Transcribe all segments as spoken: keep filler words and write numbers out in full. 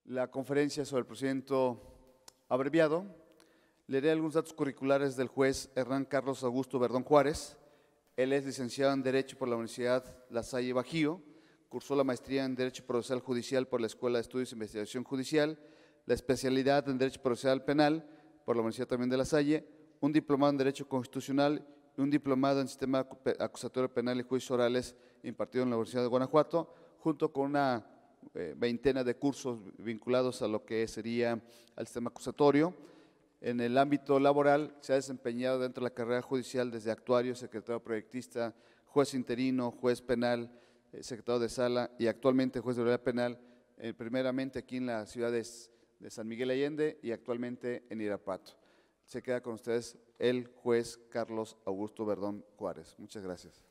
la conferencia sobre el procedimiento abreviado. Leeré algunos datos curriculares del juez Hernán Carlos Augusto Verdón Juárez. Él es licenciado en Derecho por la Universidad La Salle Bajío, cursó la maestría en Derecho Procesal Judicial por la Escuela de Estudios e Investigación Judicial, la especialidad en Derecho Procesal Penal por la Universidad también de La Salle, un diplomado en Derecho Constitucional y un diplomado en Sistema Acusatorio Penal y Juicios Orales impartido en la Universidad de Guanajuato, junto con una eh, veintena de cursos vinculados a lo que sería al sistema acusatorio. En el ámbito laboral se ha desempeñado dentro de la carrera judicial desde actuario, secretario proyectista, juez interino, juez penal, eh, secretario de sala y actualmente juez de autoridad penal, eh, primeramente aquí en las ciudades de San Miguel Allende y actualmente en Irapuato. Se queda con ustedes el juez Carlos Augusto Verdón Juárez. Muchas gracias.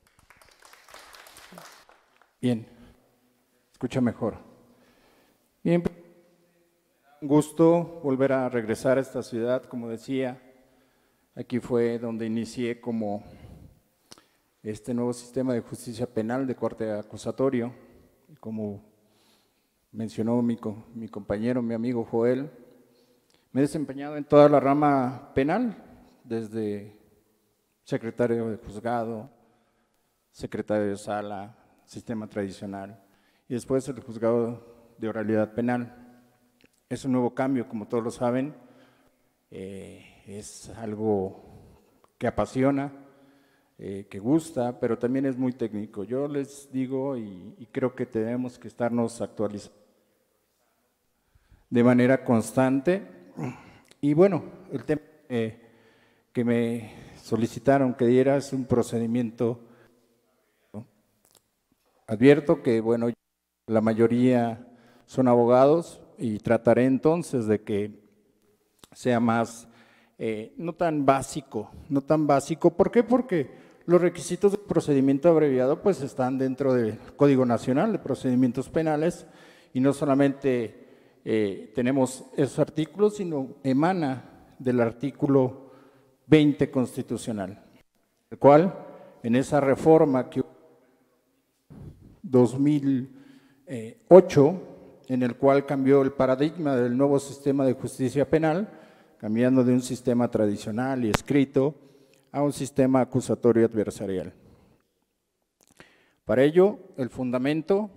Bien, escucha mejor. Bien, un gusto volver a regresar a esta ciudad, como decía. Aquí fue donde inicié como este nuevo sistema de justicia penal de corte acusatorio. Como mencionó mi, mi compañero, mi amigo Joel, me he desempeñado en toda la rama penal, desde secretario de juzgado, secretario de sala, sistema tradicional, y después el juzgado de oralidad penal. Es un nuevo cambio, como todos lo saben, eh, es algo que apasiona, eh, que gusta, pero también es muy técnico. Yo les digo, y, y creo que tenemos que estarnos actualizando de manera constante. Y bueno, el tema eh, que me solicitaron que diera es un procedimiento. Advierto que, bueno, la mayoría son abogados y trataré entonces de que sea más, eh, no tan básico, no tan básico. ¿Por qué? Porque los requisitos del procedimiento abreviado pues están dentro del Código Nacional de Procedimientos Penales y no solamente eh, tenemos esos artículos, sino emana del artículo veinte constitucional, el cual en esa reforma que dos mil ocho, en el cual cambió el paradigma del nuevo sistema de justicia penal, cambiando de un sistema tradicional y escrito a un sistema acusatorio adversarial. Para ello, el fundamento,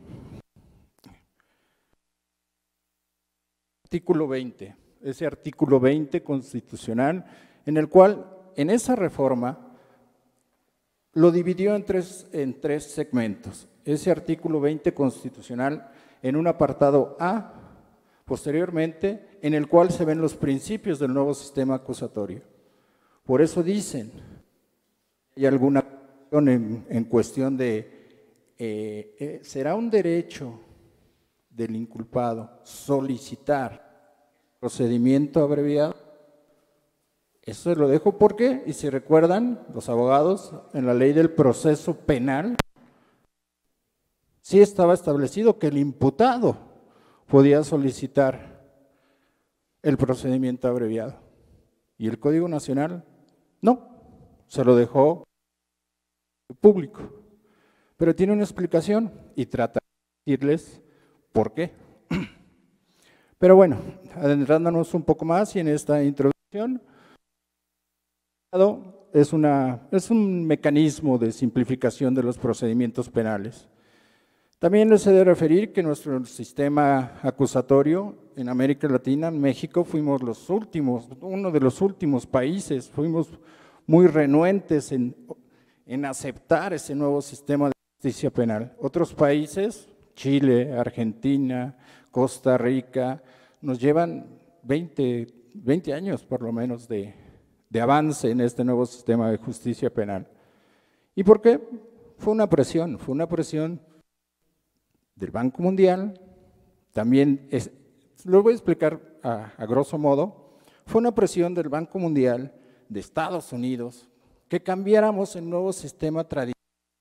artículo veinte, ese artículo veinte constitucional, en el cual, en esa reforma, lo dividió en tres, en tres segmentos. Ese artículo veinte constitucional en un apartado A, posteriormente, en el cual se ven los principios del nuevo sistema acusatorio. Por eso dicen, hay alguna cuestión en, en cuestión de, eh, eh, ¿será un derecho del inculpado solicitar procedimiento abreviado? Eso lo dejo porque, y si recuerdan, los abogados, en la ley del proceso penal, sí estaba establecido que el imputado podía solicitar el procedimiento abreviado. Y el Código Nacional, no, se lo dejó público. Pero tiene una explicación y trata de decirles por qué. Pero bueno, adentrándonos un poco más y en esta introducción, es, una, es un mecanismo de simplificación de los procedimientos penales. También les he de referir que nuestro sistema acusatorio en América Latina, en México, fuimos los últimos, uno de los últimos países, fuimos muy renuentes en, en aceptar ese nuevo sistema de justicia penal. Otros países, Chile, Argentina, Costa Rica, nos llevan veinte, veinte años por lo menos de, de avance en este nuevo sistema de justicia penal. ¿Y por qué? Fue una presión, fue una presión del Banco Mundial, también, es, lo voy a explicar a, a grosso modo, fue una presión del Banco Mundial, de Estados Unidos, que cambiáramos el nuevo sistema tradicional.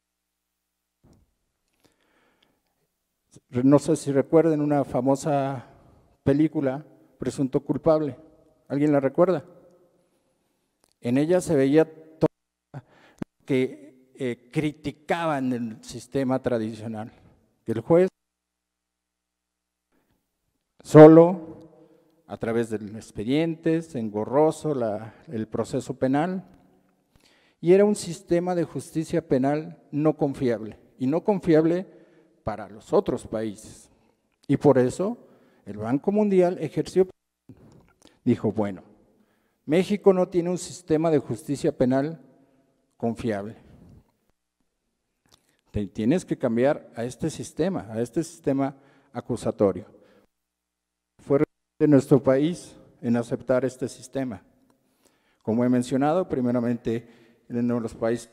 No sé si recuerden una famosa película, Presunto Culpable, ¿alguien la recuerda? En ella se veía todo que eh, criticaban el sistema tradicional, que el juez solo a través del expediente, engorroso la, el proceso penal, y era un sistema de justicia penal no confiable, y no confiable para los otros países. Y por eso el Banco Mundial ejerció, dijo, bueno, México no tiene un sistema de justicia penal confiable. Te tienes que cambiar a este sistema, a este sistema acusatorio. Fue de nuestro país en aceptar este sistema. Como he mencionado, primeramente en uno de los países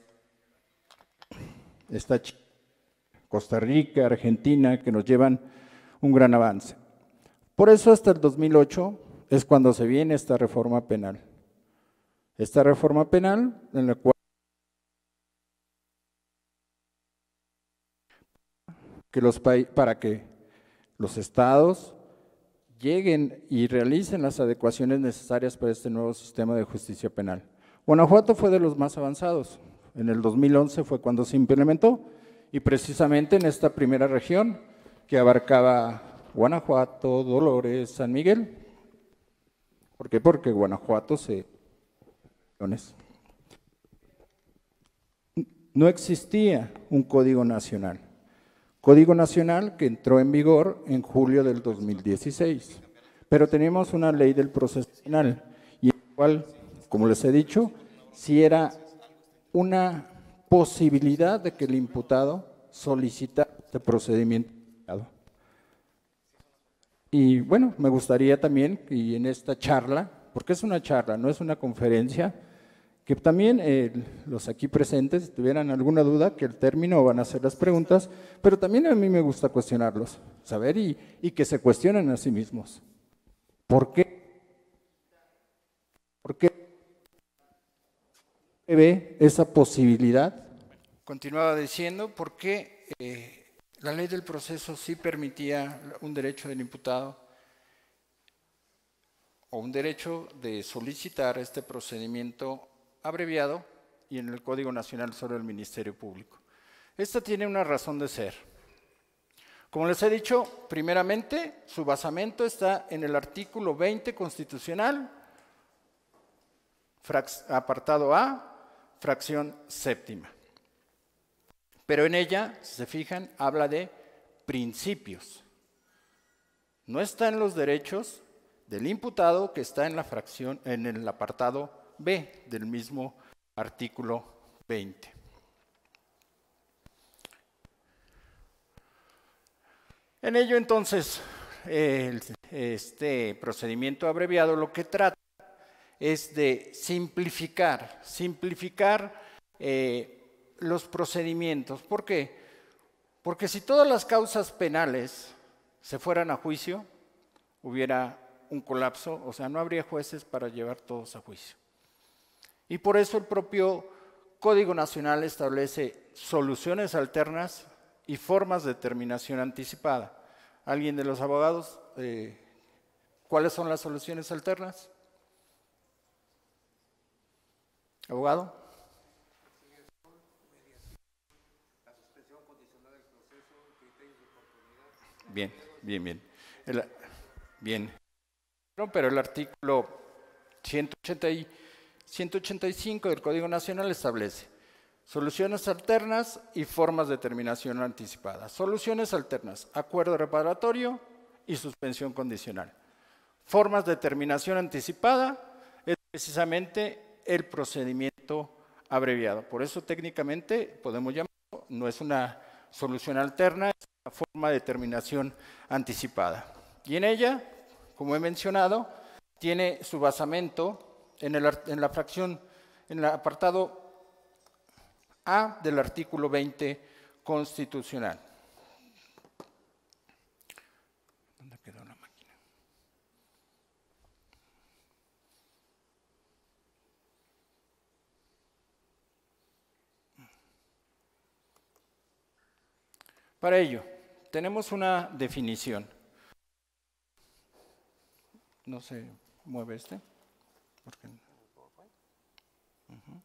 está Costa Rica, Argentina, que nos llevan un gran avance. Por eso hasta el dos mil ocho es cuando se viene esta reforma penal. Esta reforma penal en la cual que los para que los estados lleguen y realicen las adecuaciones necesarias para este nuevo sistema de justicia penal. Guanajuato fue de los más avanzados. En el dos mil once fue cuando se implementó, y precisamente en esta primera región que abarcaba Guanajuato, Dolores, San Miguel. ¿Por qué? Porque Guanajuato se... No existía un código nacional. Código nacional que entró en vigor en julio del dos mil dieciséis. Pero tenemos una ley del proceso penal, y en la cual, como les he dicho, si era una posibilidad de que el imputado solicitara este procedimiento. Y bueno, me gustaría también, y en esta charla, porque es una charla, no es una conferencia, que también eh, los aquí presentes, si tuvieran alguna duda, que el término van a hacer las preguntas, pero también a mí me gusta cuestionarlos, saber y, y que se cuestionen a sí mismos. ¿Por qué? ¿Por qué ve esa posibilidad? Continuaba diciendo, ¿por qué eh, la ley del proceso sí permitía un derecho del imputado o un derecho de solicitar este procedimiento abreviado, y en el Código Nacional solo el Ministerio Público? Esta tiene una razón de ser. Como les he dicho, primeramente, su basamento está en el artículo veinte constitucional, apartado A, fracción séptima. Pero en ella, si se fijan, habla de principios. No está en los derechos del imputado, que está en la fracción, en el apartado B del mismo artículo veinte. En ello, entonces, el, este procedimiento abreviado lo que trata es de simplificar, simplificar eh, los procedimientos. ¿Por qué? Porque si todas las causas penales se fueran a juicio, hubiera un colapso, o sea, no habría jueces para llevar todos a juicio. Y por eso el propio Código Nacional establece soluciones alternas y formas de terminación anticipada. ¿Alguien de los abogados? Eh, ¿Cuáles son las soluciones alternas? ¿Abogado? Bien, bien, bien. El, bien. Pero el artículo ciento ochenta y cinco del Código Nacional establece soluciones alternas y formas de terminación anticipada. Soluciones alternas, acuerdo reparatorio y suspensión condicional. Formas de terminación anticipada es precisamente el procedimiento abreviado. Por eso técnicamente podemos llamarlo, no es una solución alterna, es una forma de terminación anticipada. Y en ella, como he mencionado, tiene su basamento en, el, en la fracción, en el apartado A del artículo veinte constitucional. ¿Dónde quedó la máquina? Para ello, tenemos una definición. No se mueve este. ¿Por qué no? Uh-huh.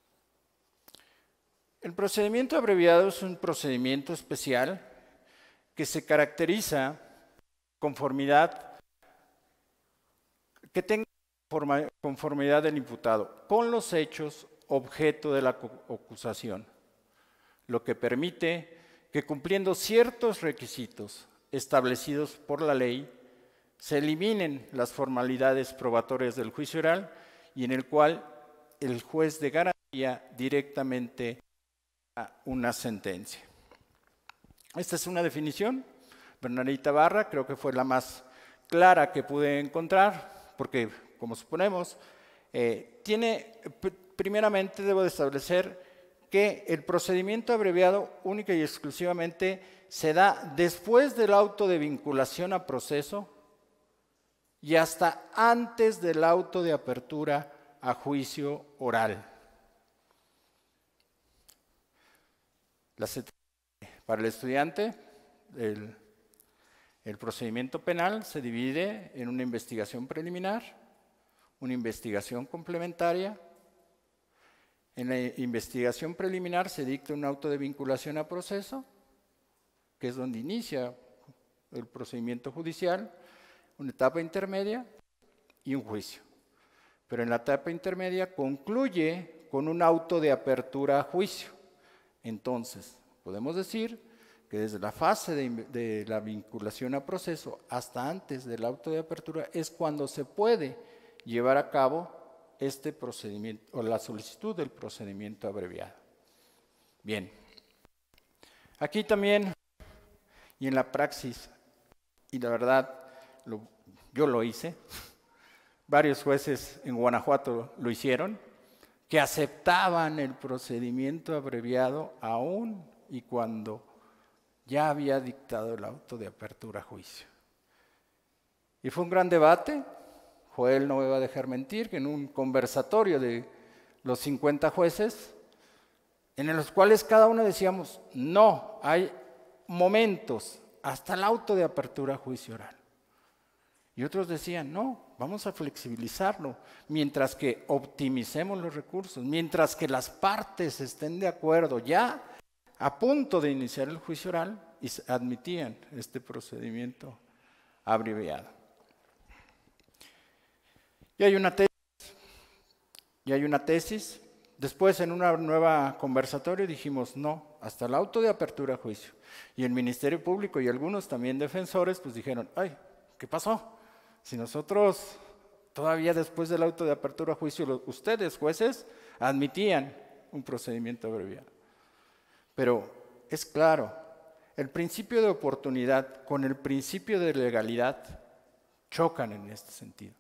El procedimiento abreviado es un procedimiento especial que se caracteriza conformidad, que tenga conformidad del imputado con los hechos objeto de la acusación, lo que permite que cumpliendo ciertos requisitos establecidos por la ley, se eliminen las formalidades probatorias del juicio oral y en el cual el juez de garantía directamente a una sentencia. Esta es una definición. Bernardita Barra creo que fue la más clara que pude encontrar, porque, como suponemos, eh, tiene, primeramente debo de establecer que el procedimiento abreviado única y exclusivamente se da después del auto de vinculación a proceso y hasta antes del auto de apertura a juicio oral. La, para el estudiante, el, el procedimiento penal se divide en una investigación preliminar, una investigación complementaria. En la investigación preliminar se dicta un auto de vinculación a proceso, que es donde inicia el procedimiento judicial, una etapa intermedia y un juicio. Pero en la etapa intermedia concluye con un auto de apertura a juicio. Entonces, podemos decir que desde la fase de, de la vinculación a proceso hasta antes del auto de apertura es cuando se puede llevar a cabo este procedimiento o la solicitud del procedimiento abreviado. Bien, aquí también y en la praxis, y la verdad lo, yo lo hice, varios jueces en Guanajuato lo hicieron, que aceptaban el procedimiento abreviado aún y cuando ya había dictado el auto de apertura a juicio. Y fue un gran debate. Joel no me va a dejar mentir, que en un conversatorio de los cincuenta jueces, en los cuales cada uno decíamos, no, hay momentos hasta el auto de apertura a juicio oral. Y otros decían, no, vamos a flexibilizarlo, mientras que optimicemos los recursos, mientras que las partes estén de acuerdo, ya a punto de iniciar el juicio oral, y admitían este procedimiento abreviado. Y hay una tesis, y hay una tesis. Después, en una nueva conversatorio, dijimos no, hasta el auto de apertura a juicio. Y el Ministerio Público y algunos también defensores, pues dijeron, ay, ¿qué pasó? Si nosotros, todavía después del auto de apertura a juicio, los, ustedes, jueces, admitían un procedimiento abreviado. Pero es claro, el principio de oportunidad con el principio de legalidad chocan en este sentido.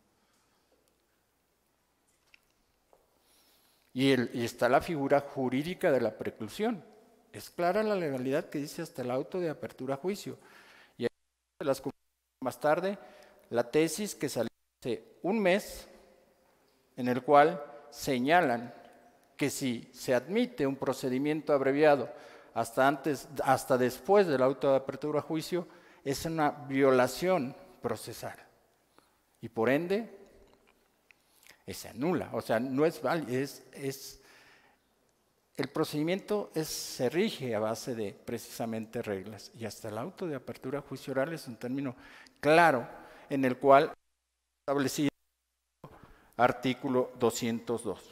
Y, el, y está la figura jurídica de la preclusión. Es clara la legalidad que dice hasta el auto de apertura a juicio. Y las más tarde, la tesis que salió hace un mes, en el cual señalan que si se admite un procedimiento abreviado hasta, antes, hasta después del auto de apertura a juicio, es una violación procesal. Y por ende, se anula, o sea, no es válido, es, es, el procedimiento es, se rige a base de precisamente reglas, y hasta el auto de apertura a juicio oral es un término claro en el cual establecido artículo doscientos dos.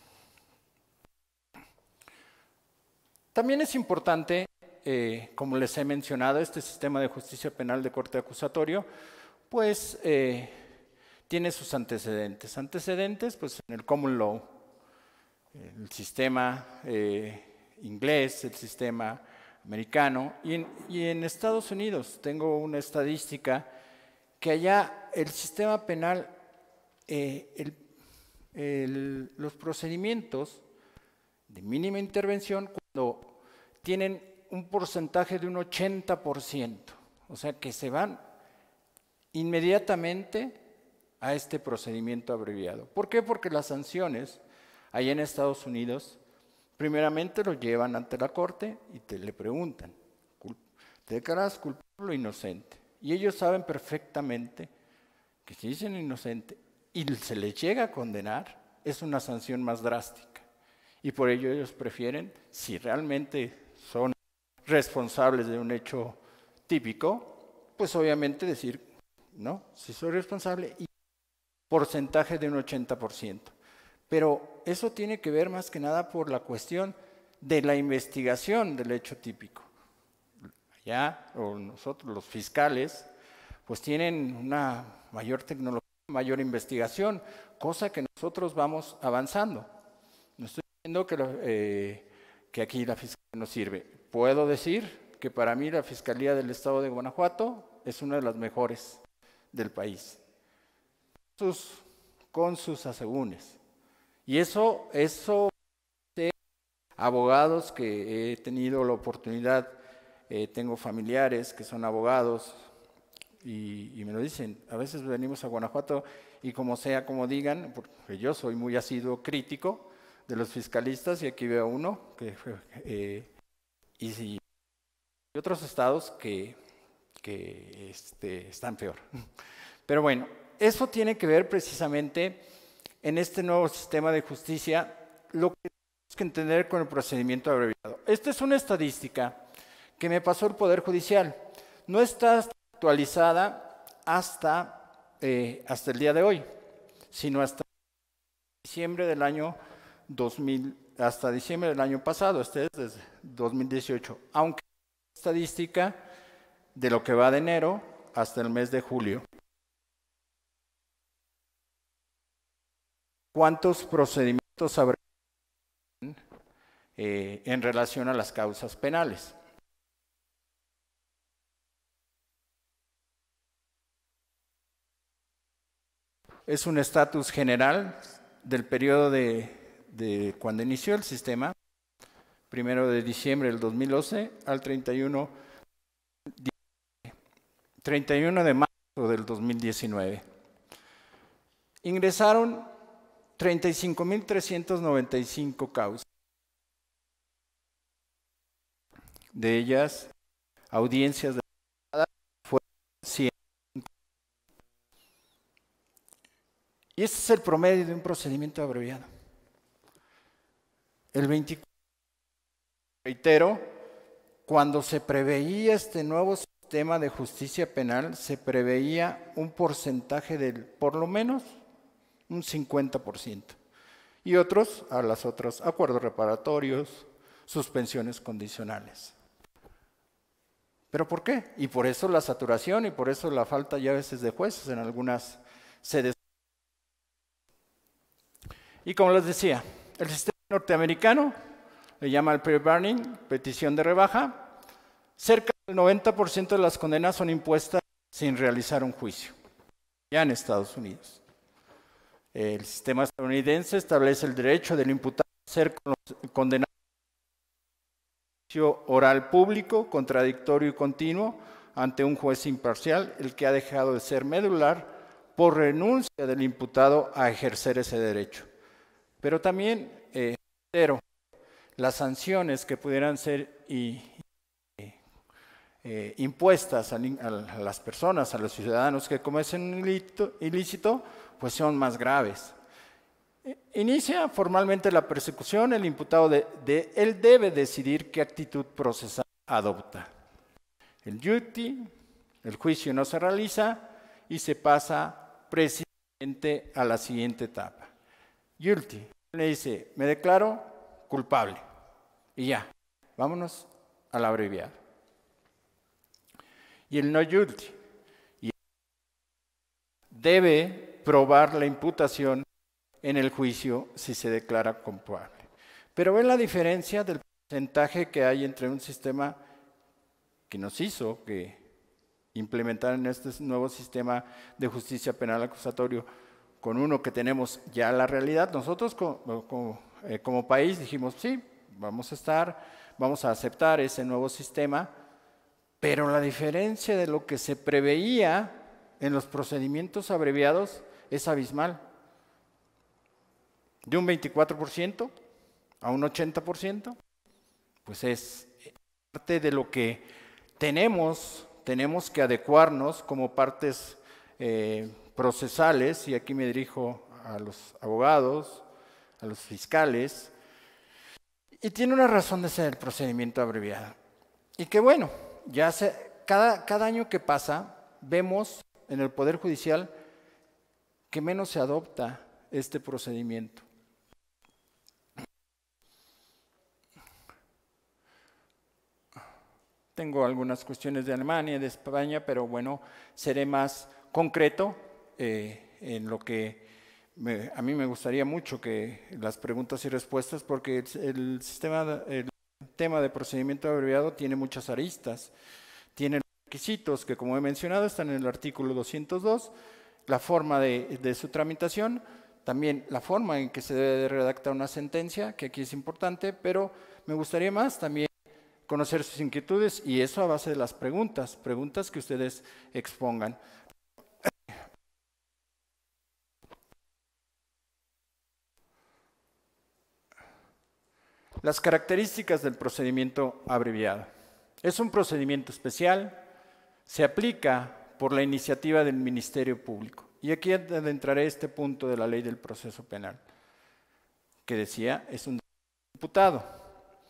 También es importante, eh, como les he mencionado, este sistema de justicia penal de corte acusatorio, pues eh, tiene sus antecedentes. Antecedentes, pues en el common law, el sistema eh, inglés, el sistema americano, y en, y en Estados Unidos tengo una estadística que allá el sistema penal, eh, el, el, los procedimientos de mínima intervención, cuando tienen un porcentaje de un ochenta por ciento, o sea que se van inmediatamente a este procedimiento abreviado. ¿Por qué? Porque las sanciones allá en Estados Unidos, primeramente lo llevan ante la corte y te le preguntan, ¿te declaras culpable o inocente? Y ellos saben perfectamente que si dicen inocente y se les llega a condenar, es una sanción más drástica. Y por ello ellos prefieren, si realmente son responsables de un hecho típico, pues obviamente decir, no, si soy responsable y porcentaje de un ochenta por ciento. Pero eso tiene que ver más que nada por la cuestión de la investigación del hecho típico. Allá, o nosotros, los fiscales, pues tienen una mayor tecnología, mayor investigación, cosa que nosotros vamos avanzando. No estoy diciendo que, lo, eh, que aquí la fiscalía no sirve. Puedo decir que para mí la Fiscalía del Estado de Guanajuato es una de las mejores del país, sus, con sus asegúnes. Y eso, eso de abogados que he tenido la oportunidad, eh, tengo familiares que son abogados y, y me lo dicen, a veces venimos a Guanajuato y como sea, como digan, porque yo soy muy asiduo crítico de los fiscalistas y aquí veo uno, que, eh, y, y otros estados que, que este, están peor. Pero bueno, eso tiene que ver precisamente en este nuevo sistema de justicia, lo que tenemos que entender con el procedimiento abreviado. Esta es una estadística que me pasó el Poder Judicial. No está actualizada hasta, eh, hasta el día de hoy, sino hasta diciembre del año dos mil, hasta diciembre del año pasado, este es desde dos mil dieciocho, aunque es estadística de lo que va de enero hasta el mes de julio. ¿Cuántos procedimientos habrá eh, en relación a las causas penales? Es un estatus general del periodo de, de cuando inició el sistema, primero de diciembre del dos mil once al treinta y uno de marzo del dos mil diecinueve. Ingresaron treinta y cinco mil trescientas noventa y cinco causas. De ellas, audiencias de fueron cien. Y este es el promedio de un procedimiento abreviado. El veinticuatro, reitero, cuando se preveía este nuevo sistema de justicia penal, se preveía un porcentaje del, por lo menos, un cincuenta por ciento. Y otros, a las otras, acuerdos reparatorios, suspensiones condicionales. ¿Pero por qué? Y por eso la saturación y por eso la falta ya a veces de jueces en algunas sedes. Y como les decía, el sistema norteamericano le llama el pre-burning, petición de rebaja. Cerca del noventa por ciento de las condenas son impuestas sin realizar un juicio, ya en Estados Unidos. El sistema estadounidense establece el derecho del imputado a ser condenado en juicio oral público, contradictorio y continuo ante un juez imparcial, el que ha dejado de ser medular por renuncia del imputado a ejercer ese derecho. Pero también, eh, pero las sanciones que pudieran ser y, eh, eh, impuestas a, a las personas, a los ciudadanos que cometen un ilícito, ilícito, pues son más graves. Inicia formalmente la persecución, el imputado de, de, él debe decidir qué actitud procesal adopta. El guilty, el juicio no se realiza y se pasa precisamente a la siguiente etapa. Guilty, le dice, me declaro culpable y ya, vámonos al abreviado. Y el no guilty, y debe probar la imputación en el juicio si se declara culpable. Pero ven la diferencia del porcentaje que hay entre un sistema que nos hizo que implementar en este nuevo sistema de justicia penal acusatorio con uno que tenemos ya la realidad. Nosotros como, como, eh, como país dijimos, sí, vamos a estar, vamos a aceptar ese nuevo sistema, pero la diferencia de lo que se preveía en los procedimientos abreviados es abismal. De un veinticuatro por ciento a un ochenta por ciento, pues es parte de lo que tenemos, tenemos que adecuarnos como partes eh, procesales, y aquí me dirijo a los abogados, a los fiscales, y tiene una razón de ser el procedimiento abreviado. Y que bueno, ya se, cada, cada año que pasa, vemos en el Poder Judicial que menos se adopta este procedimiento. Tengo algunas cuestiones de Alemania, de España, pero bueno, seré más concreto eh, en lo que me, a mí me gustaría mucho que las preguntas y respuestas, porque el, el sistema, el tema de procedimiento abreviado tiene muchas aristas, tiene requisitos que, como he mencionado, están en el artículo doscientos dos, la forma de, de su tramitación, también la forma en que se debe de redactar una sentencia, que aquí es importante, pero me gustaría más también conocer sus inquietudes, y eso a base de las preguntas, preguntas que ustedes expongan. Las características del procedimiento abreviado. Es un procedimiento especial, se aplica por la iniciativa del Ministerio Público. Y aquí adentraré este punto de la Ley del Proceso Penal, que decía, es un imputado.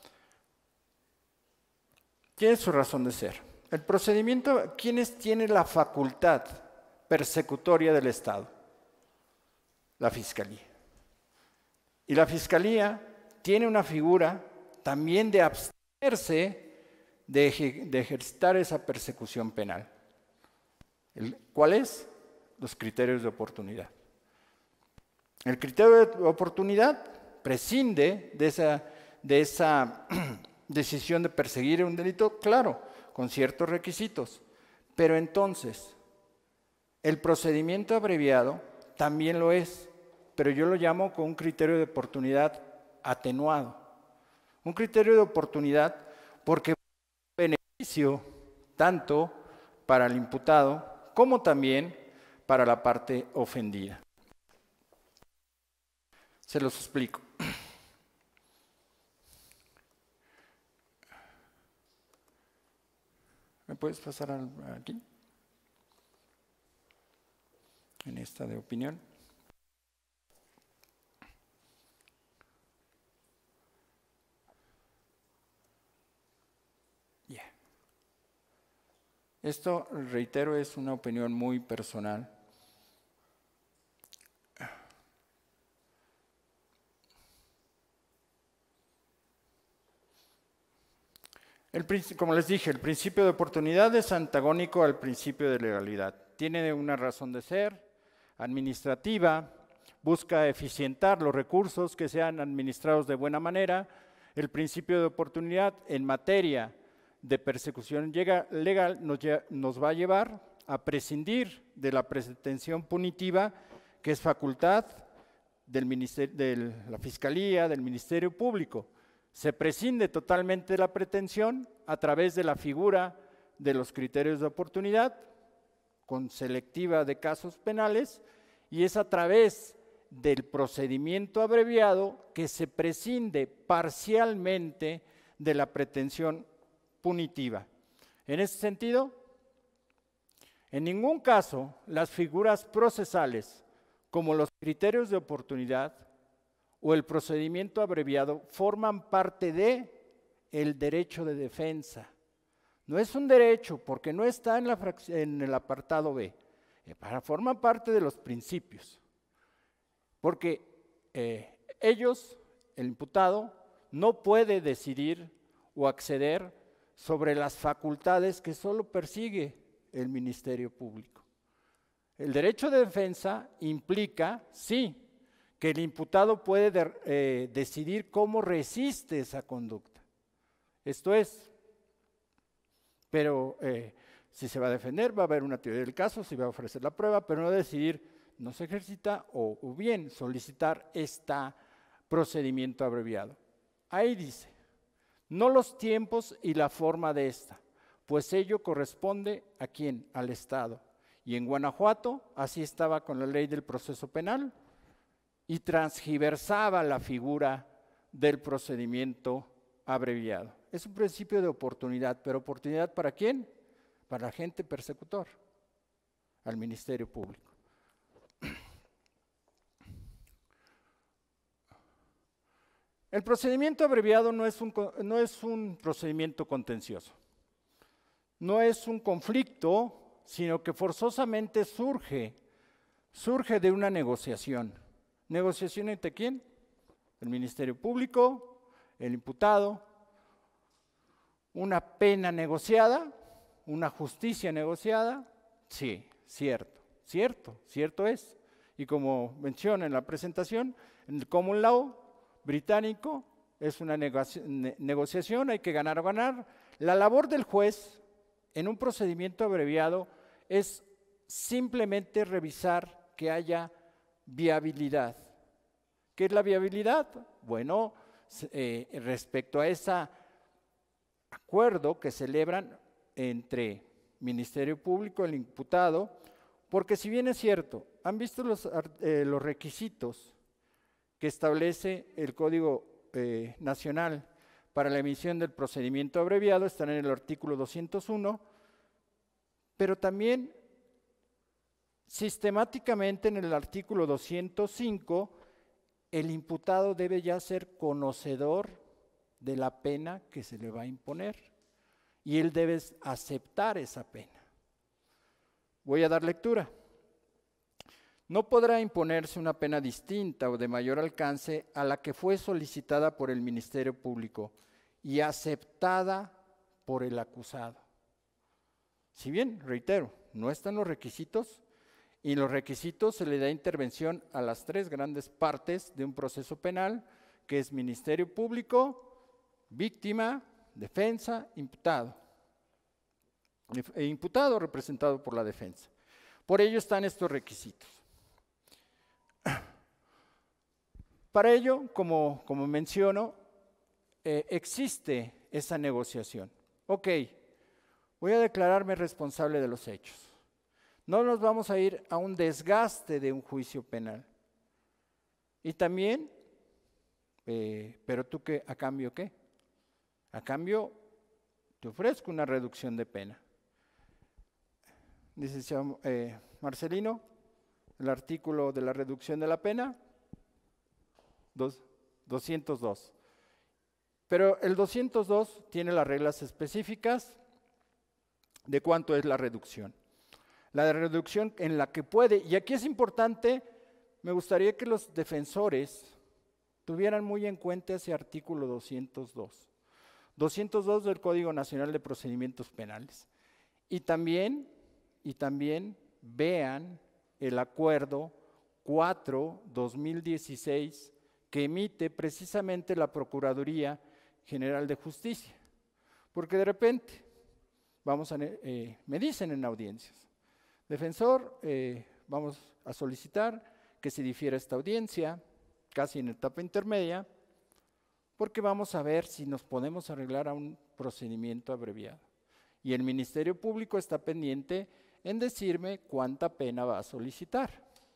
Tiene su razón de ser. El procedimiento, ¿quiénes tienen la facultad persecutoria del Estado? La Fiscalía. Y la Fiscalía tiene una figura también de abstenerse de, ej de ejercitar esa persecución penal. El, ¿Cuál es? Los criterios de oportunidad. El criterio de oportunidad prescinde de esa, de esa decisión de perseguir un delito, claro, con ciertos requisitos. Pero entonces, el procedimiento abreviado también lo es, pero yo lo llamo con un criterio de oportunidad atenuado. Un criterio de oportunidad porque beneficio tanto para el imputado como también para la parte ofendida. Se los explico. ¿Me puedes pasar al, aquí? En esta de opinión. Yeah. Esto, reitero, es una opinión muy personal. El, como les dije, el principio de oportunidad es antagónico al principio de legalidad. Tiene una razón de ser administrativa, busca eficientar los recursos que sean administrados de buena manera. El principio de oportunidad en materia de persecución legal nos, nos va a llevar a prescindir de la pretensión punitiva, que es facultad del ministerio, de la Fiscalía, del Ministerio Público. Se prescinde totalmente de la pretensión a través de la figura de los criterios de oportunidad, con selectiva de casos penales, y es a través del procedimiento abreviado que se prescinde parcialmente de la pretensión punitiva. En ese sentido, en ningún caso las figuras procesales, como los criterios de oportunidad o el procedimiento abreviado, forman parte de el derecho de defensa. No es un derecho porque no está en, la en el apartado B, eh, para, forma parte de los principios. Porque eh, ellos, el imputado, no puede decidir o acceder sobre las facultades que solo persigue el Ministerio Público. El derecho de defensa implica, sí, que el imputado puede de, eh, decidir cómo resiste esa conducta. Esto es, pero eh, si se va a defender, va a haber una teoría del caso, si va a ofrecer la prueba, pero no decidir, no se ejercita o, o bien solicitar este procedimiento abreviado. Ahí dice, no los tiempos y la forma de esta, pues ello corresponde a quién, al Estado. Y en Guanajuato, así estaba con la ley del proceso penal, y transgiversaba la figura del procedimiento abreviado. Es un principio de oportunidad, pero ¿oportunidad para quién? Para el agente persecutor, al Ministerio Público. El procedimiento abreviado no es un, no es un procedimiento contencioso. no es un conflicto, sino que forzosamente surge, surge de una negociación. ¿Negociación entre quién? El Ministerio Público, el imputado, una pena negociada, una justicia negociada. Sí, cierto, cierto, cierto es. Y como menciona en la presentación, en el Common Law británico es una negociación, hay que ganar o ganar. La labor del juez en un procedimiento abreviado es simplemente revisar que haya viabilidad. ¿Qué es la viabilidad? Bueno, eh, respecto a ese acuerdo que celebran entre Ministerio Público y el imputado, porque si bien es cierto, han visto los, eh, los requisitos que establece el Código eh, Nacional para la emisión del procedimiento abreviado, están en el artículo doscientos uno, pero también sistemáticamente en el artículo doscientos cinco, el imputado debe ya ser conocedor de la pena que se le va a imponer y él debe aceptar esa pena. Voy a dar lectura. No podrá imponerse una pena distinta o de mayor alcance a la que fue solicitada por el Ministerio Público y aceptada por el acusado. Si bien, reitero, no están los requisitos, y en los requisitos se le da intervención a las tres grandes partes de un proceso penal, que es Ministerio Público, víctima, defensa, imputado. E imputado representado por la defensa. Por ello están estos requisitos. Para ello, como, como menciono, eh, existe esa negociación. Ok, voy a declararme responsable de los hechos. No nos vamos a ir a un desgaste de un juicio penal. Y también, eh, pero tú qué, ¿a cambio qué? A cambio, te ofrezco una reducción de pena. Dice eh, Marcelino, el artículo de la reducción de la pena, dos, doscientos dos. Pero el doscientos dos tiene las reglas específicas de cuánto es la reducción. La reducción en la que puede, y aquí es importante, me gustaría que los defensores tuvieran muy en cuenta ese artículo doscientos dos. doscientos dos del Código Nacional de Procedimientos Penales. Y también, y también vean el acuerdo cuatro barra dos mil dieciséis que emite precisamente la Procuraduría General de Justicia. Porque de repente, vamos a, eh, me dicen en audiencias, defensor, eh, vamos a solicitar que se difiera esta audiencia, casi en etapa intermedia, porque vamos a ver si nos podemos arreglar a un procedimiento abreviado. Y el Ministerio Público está pendiente en decirme cuánta pena va a solicitar.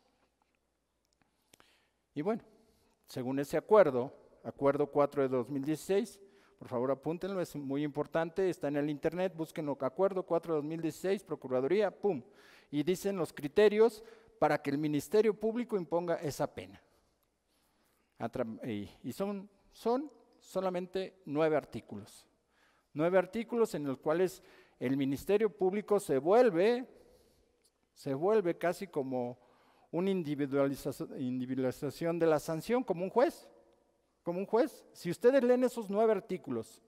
Y bueno, según ese acuerdo, acuerdo cuatro de dos mil dieciséis, por favor apúntenlo, es muy importante, está en el internet, búsquenlo, acuerdo cuatro de dos mil dieciséis, Procuraduría, pum, y dicen los criterios para que el Ministerio Público imponga esa pena. Y son, son solamente nueve artículos, nueve artículos en los cuales el Ministerio Público se vuelve, se vuelve casi como una individualización, individualización de la sanción, como un juez. Como un juez, si ustedes leen esos nueve artículos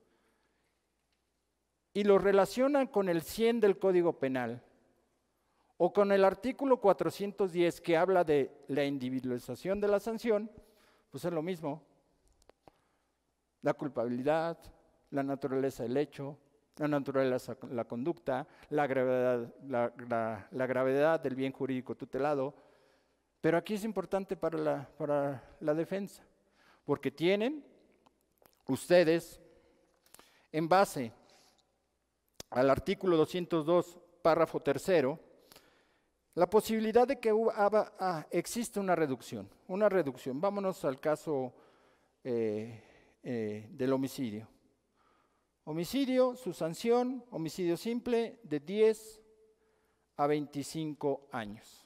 y los relacionan con el cien del Código Penal o con el artículo cuatrocientos diez que habla de la individualización de la sanción, pues es lo mismo. La culpabilidad, la naturaleza del hecho, la naturaleza de la conducta, la gravedad, la, la, la gravedad del bien jurídico tutelado. Pero aquí es importante para la, para la defensa. Porque tienen ustedes, en base al artículo doscientos dos, párrafo tercero, la posibilidad de que ah, ah, exista una reducción. Una reducción. Vámonos al caso eh, eh, del homicidio. Homicidio, su sanción, homicidio simple, de diez a veinticinco años.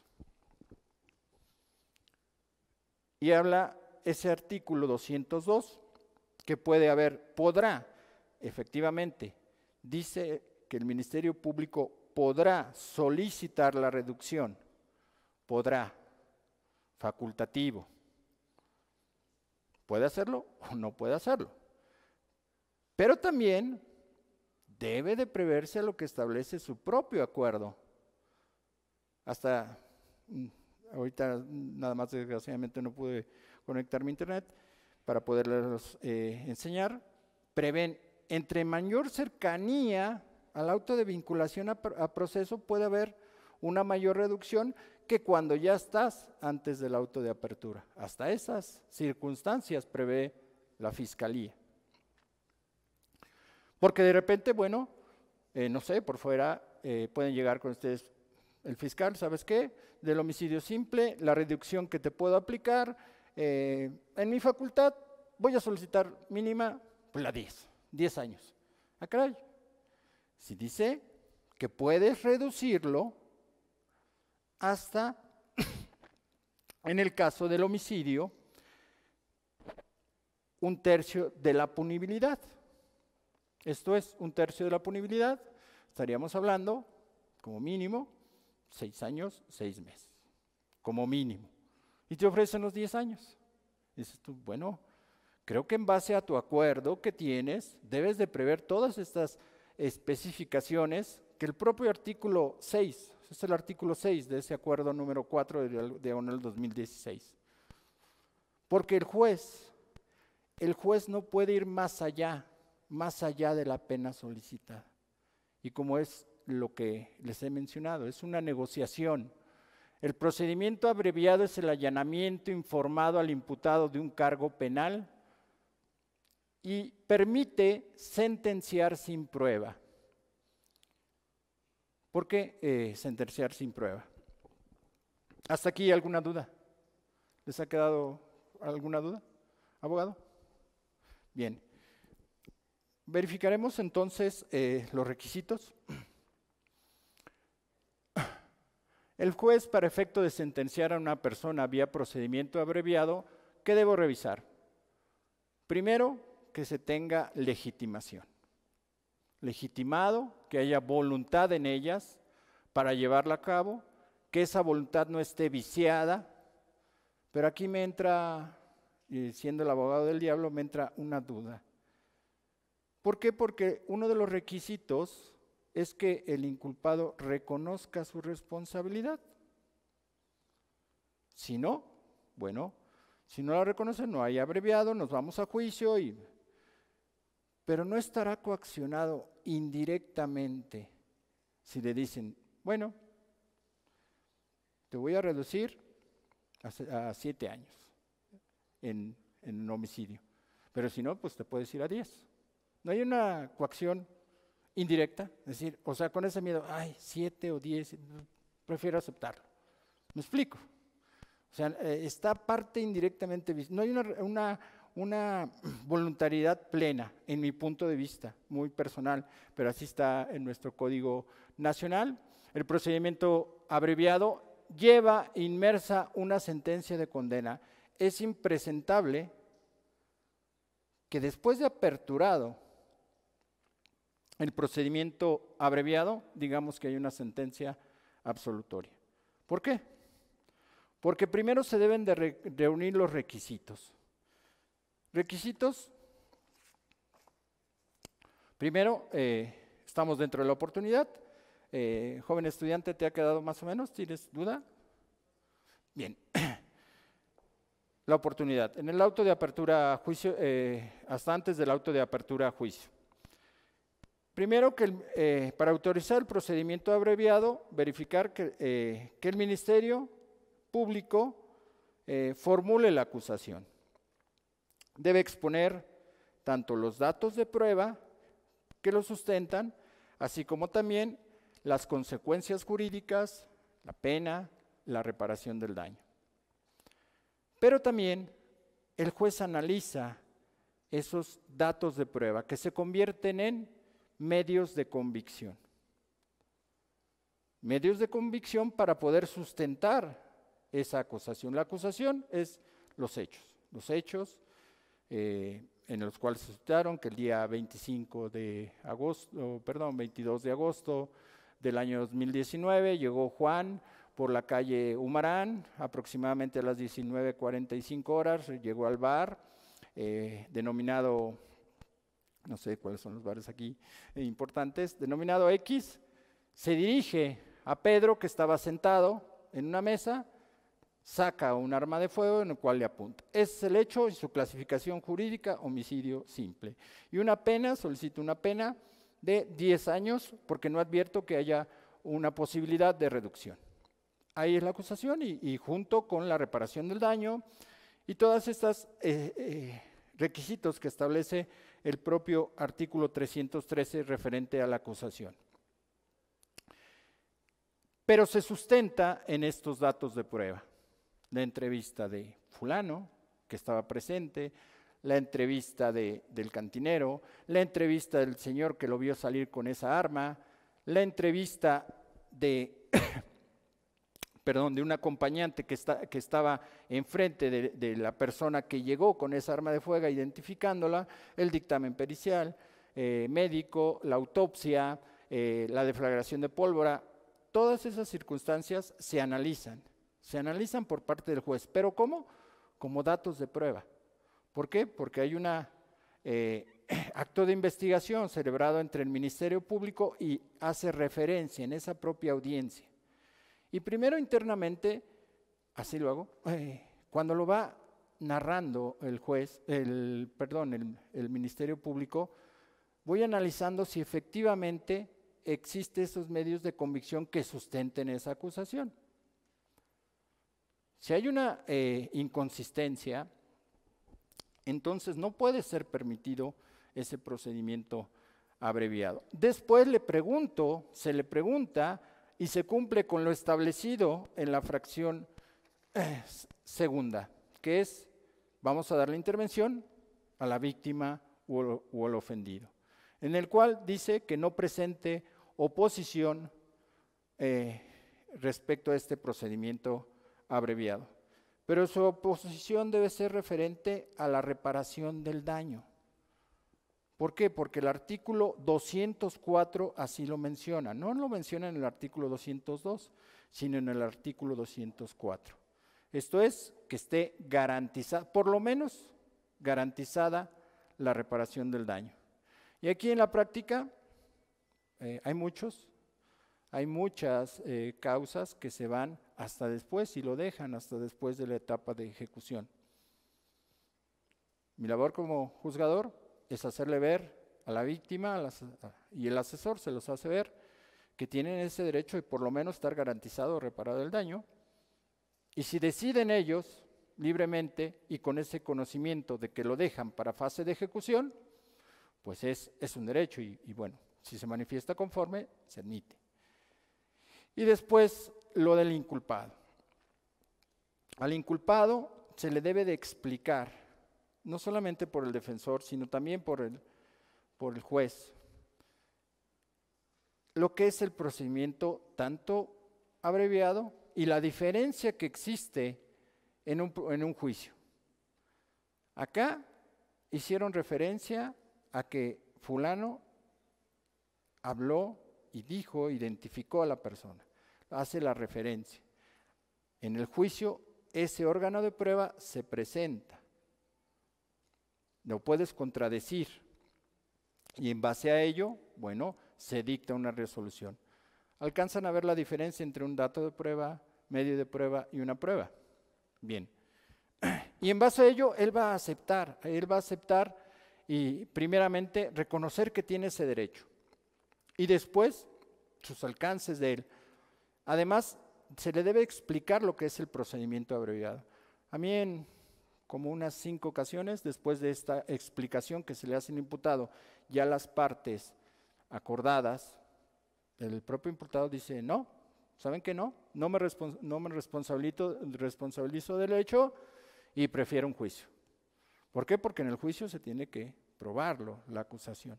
Y habla ese artículo doscientos dos, que puede haber, podrá, efectivamente, dice que el Ministerio Público podrá solicitar la reducción, podrá, facultativo. ¿Puede hacerlo o no puede hacerlo? Pero también debe de preverse lo que establece su propio acuerdo. Hasta, ahorita nada más desgraciadamente no pude conectar mi internet para poderles eh, enseñar, prevén entre mayor cercanía al auto de vinculación a, a proceso puede haber una mayor reducción que cuando ya estás antes del auto de apertura. Hasta esas circunstancias prevé la Fiscalía. Porque de repente, bueno, eh, no sé, por fuera eh, pueden llegar con ustedes el fiscal, ¿sabes qué? Del homicidio simple, la reducción que te puedo aplicar, eh, en mi facultad voy a solicitar mínima, pues la diez, diez años. Ah, caray, si dice que puedes reducirlo hasta, en el caso del homicidio, un tercio de la punibilidad. Esto es, un tercio de la punibilidad, estaríamos hablando, como mínimo, seis años, seis meses, como mínimo. Y te ofrecen los diez años. Dices tú, bueno, creo que en base a tu acuerdo que tienes, debes de prever todas estas especificaciones que el propio artículo seis, es el artículo seis de ese acuerdo número cuatro de diagonal dos mil dieciséis. Porque el juez, el juez no puede ir más allá, más allá de la pena solicitada. Y como es lo que les he mencionado, es una negociación. El procedimiento abreviado es el allanamiento informado al imputado de un cargo penal y permite sentenciar sin prueba. ¿Por qué eh, sentenciar sin prueba? ¿Hasta aquí alguna duda? ¿Les ha quedado alguna duda, abogado? Bien. Verificaremos entonces eh, los requisitos. El juez, para efecto de sentenciar a una persona vía procedimiento abreviado, ¿qué debo revisar? Primero, que se tenga legitimación. Legitimado, que haya voluntad en ellas para llevarla a cabo, que esa voluntad no esté viciada. Pero aquí me entra, y siendo el abogado del diablo, me entra una duda. ¿Por qué? Porque uno de los requisitos es que el inculpado reconozca su responsabilidad. Si no, bueno, si no la reconoce, no hay abreviado, nos vamos a juicio, y, pero no estará coaccionado indirectamente si le dicen, bueno, te voy a reducir a, a siete años en, en un homicidio, pero si no, pues te puedes ir a diez. No hay una coacción indirecta, es decir, o sea, con ese miedo, ay, siete o diez, prefiero aceptarlo. ¿Me explico? O sea, eh, está parte indirectamente, no hay una, una, una voluntariedad plena, en mi punto de vista, muy personal, pero así está en nuestro Código Nacional. El procedimiento abreviado lleva inmersa una sentencia de condena. Es impresentable que después de aperturado el procedimiento abreviado, digamos que hay una sentencia absolutoria. ¿Por qué? Porque primero se deben de re reunir los requisitos. Requisitos, primero, eh, estamos dentro de la oportunidad. Eh, joven estudiante, ¿te ha quedado más o menos? ¿Tienes duda? Bien. La oportunidad. En el auto de apertura a juicio, eh, hasta antes del auto de apertura a juicio. Primero, que el, eh, para autorizar el procedimiento abreviado, verificar que, eh, que el Ministerio Público eh, formule la acusación. Debe exponer tanto los datos de prueba que lo sustentan, así como también las consecuencias jurídicas, la pena, la reparación del daño. Pero también el juez analiza esos datos de prueba que se convierten en medios de convicción. Medios de convicción para poder sustentar esa acusación. La acusación es los hechos. Los hechos, eh, en los cuales se citaron que el día veinticinco de agosto, perdón, veintidós de agosto del año dos mil diecinueve llegó Juan por la calle Humarán, aproximadamente a las diecinueve cuarenta y cinco horas, llegó al bar, eh, denominado, no sé cuáles son los bares aquí eh, importantes, denominado X, se dirige a Pedro, que estaba sentado en una mesa, saca un arma de fuego en el cual le apunta. Ese es el hecho y su clasificación jurídica, homicidio simple. Y una pena, solicito una pena de diez años, porque no advierto que haya una posibilidad de reducción. Ahí es la acusación y, y junto con la reparación del daño y todas estas eh, eh, requisitos que establece el propio artículo trescientos trece referente a la acusación. Pero se sustenta en estos datos de prueba. La entrevista de fulano, que estaba presente, la entrevista de, del cantinero, la entrevista del señor que lo vio salir con esa arma, la entrevista de... perdón, de un acompañante que, está, que estaba enfrente de, de la persona que llegó con esa arma de fuego, identificándola, el dictamen pericial, eh, médico, la autopsia, eh, la deflagración de pólvora, todas esas circunstancias se analizan, se analizan por parte del juez, pero ¿cómo? Como datos de prueba. ¿Por qué? Porque hay un eh, acto de investigación celebrado entre el Ministerio Público y hace referencia en esa propia audiencia. Y primero internamente, así lo hago, eh, cuando lo va narrando el juez, el, perdón, el, el Ministerio Público, voy analizando si efectivamente existen esos medios de convicción que sustenten esa acusación. Si hay una eh, inconsistencia, entonces no puede ser permitido ese procedimiento abreviado. Después le pregunto, se le pregunta, y se cumple con lo establecido en la fracción eh, segunda, que es, vamos a dar la intervención a la víctima o, o al ofendido, en el cual dice que no presente oposición eh, respecto a este procedimiento abreviado. Pero su oposición debe ser referente a la reparación del daño. ¿Por qué? Porque el artículo doscientos cuatro así lo menciona. No lo menciona en el artículo doscientos dos, sino en el artículo doscientos cuatro. Esto es, que esté garantizada, por lo menos garantizada la reparación del daño. Y aquí en la práctica eh, hay muchos, hay muchas eh, causas que se van hasta después y lo dejan hasta después de la etapa de ejecución. Mi labor como juzgador es hacerle ver a la víctima a las, y el asesor se los hace ver que tienen ese derecho y por lo menos estar garantizado o reparado el daño. Y si deciden ellos libremente y con ese conocimiento de que lo dejan para fase de ejecución, pues es, es un derecho y, y bueno, si se manifiesta conforme, se admite. Y después lo del inculpado. Al inculpado se le debe de explicar, no solamente por el defensor, sino también por el, por el juez, lo que es el procedimiento tanto abreviado y la diferencia que existe en un, en un juicio. Acá hicieron referencia a que fulano habló y dijo, identificó a la persona, hace la referencia. En el juicio, ese órgano de prueba se presenta. Lo puedes contradecir y en base a ello, bueno, se dicta una resolución. ¿Alcanzan a ver la diferencia entre un dato de prueba, medio de prueba y una prueba? Bien. Y en base a ello, él va a aceptar, él va a aceptar y primeramente reconocer que tiene ese derecho. Y después, sus alcances de él. Además, se le debe explicar lo que es el procedimiento abreviado. A mí en como unas cinco ocasiones, después de esta explicación que se le hace al imputado, ya las partes acordadas, el propio imputado dice, no, ¿saben qué no? No me, respons no me responsabilizo, responsabilizo del hecho y prefiero un juicio. ¿Por qué? Porque en el juicio se tiene que probarlo, la acusación.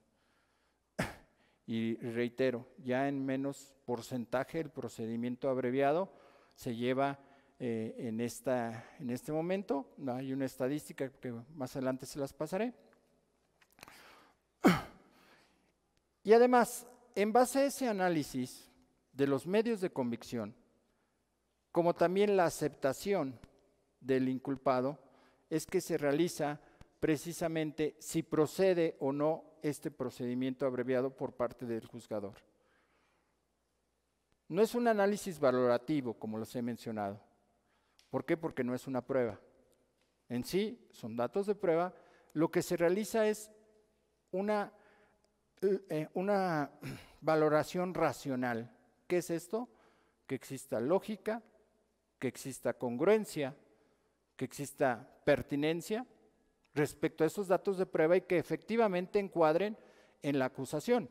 Y reitero, ya en menos porcentaje el procedimiento abreviado se lleva eh, en, esta, en este momento, hay una estadística que más adelante se las pasaré, Y además, en base a ese análisis de los medios de convicción, como también la aceptación del inculpado, es que se realiza precisamente si procede o no este procedimiento abreviado por parte del juzgador. No es un análisis valorativo, como los he mencionado. ¿Por qué? Porque no es una prueba. En sí, son datos de prueba. Lo que se realiza es una, eh, una valoración racional. ¿Qué es esto? Que exista lógica, que exista congruencia, que exista pertinencia respecto a esos datos de prueba y que efectivamente encuadren en la acusación.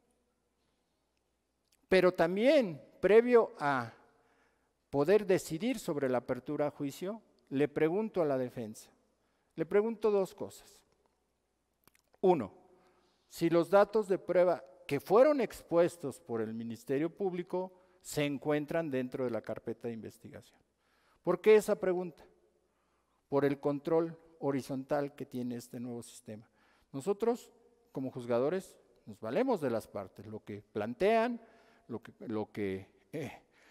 Pero también, previo a poder decidir sobre la apertura a juicio, le pregunto a la defensa, le pregunto dos cosas. Uno, si los datos de prueba que fueron expuestos por el Ministerio Público se encuentran dentro de la carpeta de investigación. ¿Por qué esa pregunta? Por el control horizontal que tiene este nuevo sistema. Nosotros, como juzgadores, nos valemos de las partes, lo que plantean, lo que, lo que, eh,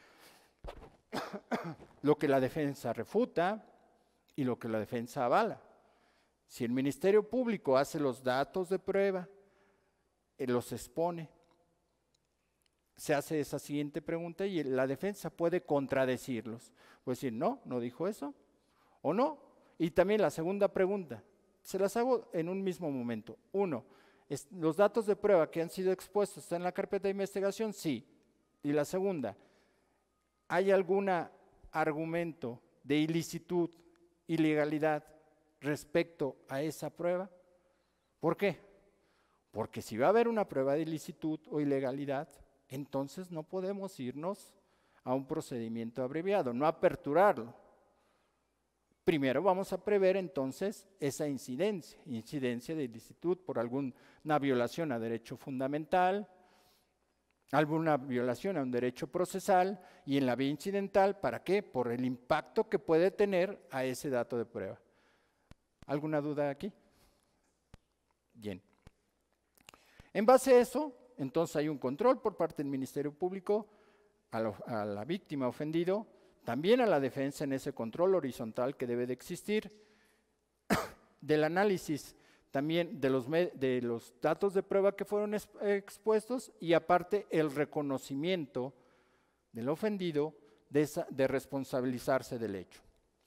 lo que la defensa refuta y lo que la defensa avala. Si el Ministerio Público hace los datos de prueba, eh, los expone, se hace esa siguiente pregunta y la defensa puede contradecirlos. Puede decir, no, no dijo eso, o no. Y también la segunda pregunta, se las hago en un mismo momento. Uno, es, ¿los datos de prueba que han sido expuestos están en la carpeta de investigación? Sí. Y la segunda, ¿hay algún argumento de ilicitud, ilegalidad respecto a esa prueba? ¿Por qué? Porque si va a haber una prueba de ilicitud o ilegalidad, entonces no podemos irnos a un procedimiento abreviado, no aperturarlo. Primero vamos a prever entonces esa incidencia, incidencia de ilicitud por alguna violación a derecho fundamental, alguna violación a un derecho procesal y en la vía incidental, ¿para qué? Por el impacto que puede tener a ese dato de prueba. ¿Alguna duda aquí? Bien. En base a eso, entonces hay un control por parte del Ministerio Público a, lo, a la víctima ofendido, también a la defensa en ese control horizontal que debe de existir, del análisis también de los, de los datos de prueba que fueron expuestos y aparte el reconocimiento del ofendido de, esa, de responsabilizarse del hecho.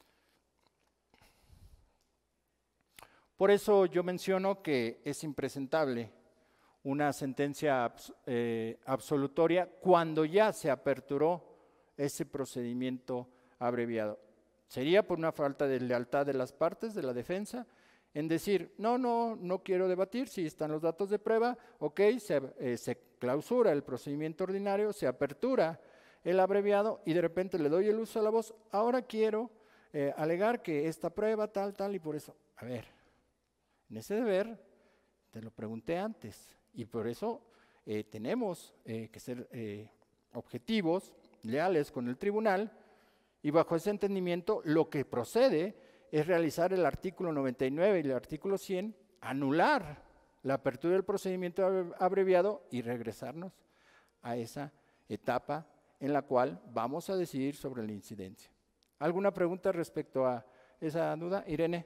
Por eso yo menciono que es impresentable una sentencia eh, absolutoria cuando ya se aperturó ese procedimiento abreviado. Sería por una falta de lealtad de las partes de la defensa en decir, no, no, no quiero debatir, si están los datos de prueba, ok, se, eh, se clausura el procedimiento ordinario, se apertura el abreviado y de repente le doy el uso a la voz, ahora quiero eh, alegar que esta prueba tal, tal y por eso, a ver, en ese deber te lo pregunté antes y por eso eh, tenemos eh, que ser eh, objetivos, leales con el tribunal y bajo ese entendimiento lo que procede es realizar el artículo noventa y nueve y el artículo cien, anular la apertura del procedimiento abreviado y regresarnos a esa etapa en la cual vamos a decidir sobre la incidencia. ¿Alguna pregunta respecto a esa duda? Irene.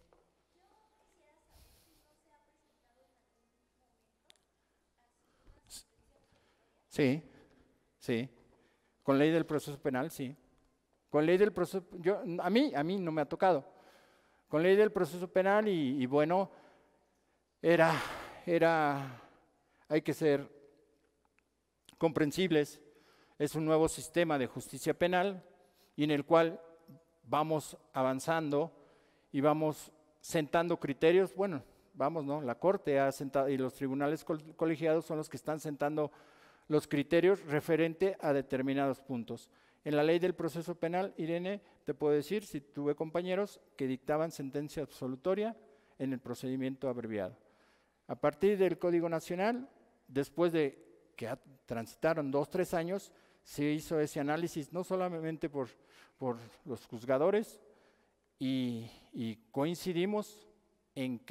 Sí, sí. Con ley del proceso penal, sí. Con ley del proceso, yo, a mí, a mí no me ha tocado. Con ley del proceso penal y, y bueno, era, era, hay que ser comprensibles. Es un nuevo sistema de justicia penal y en el cual vamos avanzando y vamos sentando criterios. Bueno, vamos, ¿no? La Corte ha sentado y los tribunales colegiados son los que están sentando los criterios referente a determinados puntos. En la ley del proceso penal, Irene, te puedo decir, si tuve compañeros que dictaban sentencia absolutoria en el procedimiento abreviado. A partir del Código Nacional, después de que transitaron dos, tres años, se hizo ese análisis no solamente por, por los juzgadores y, y coincidimos en que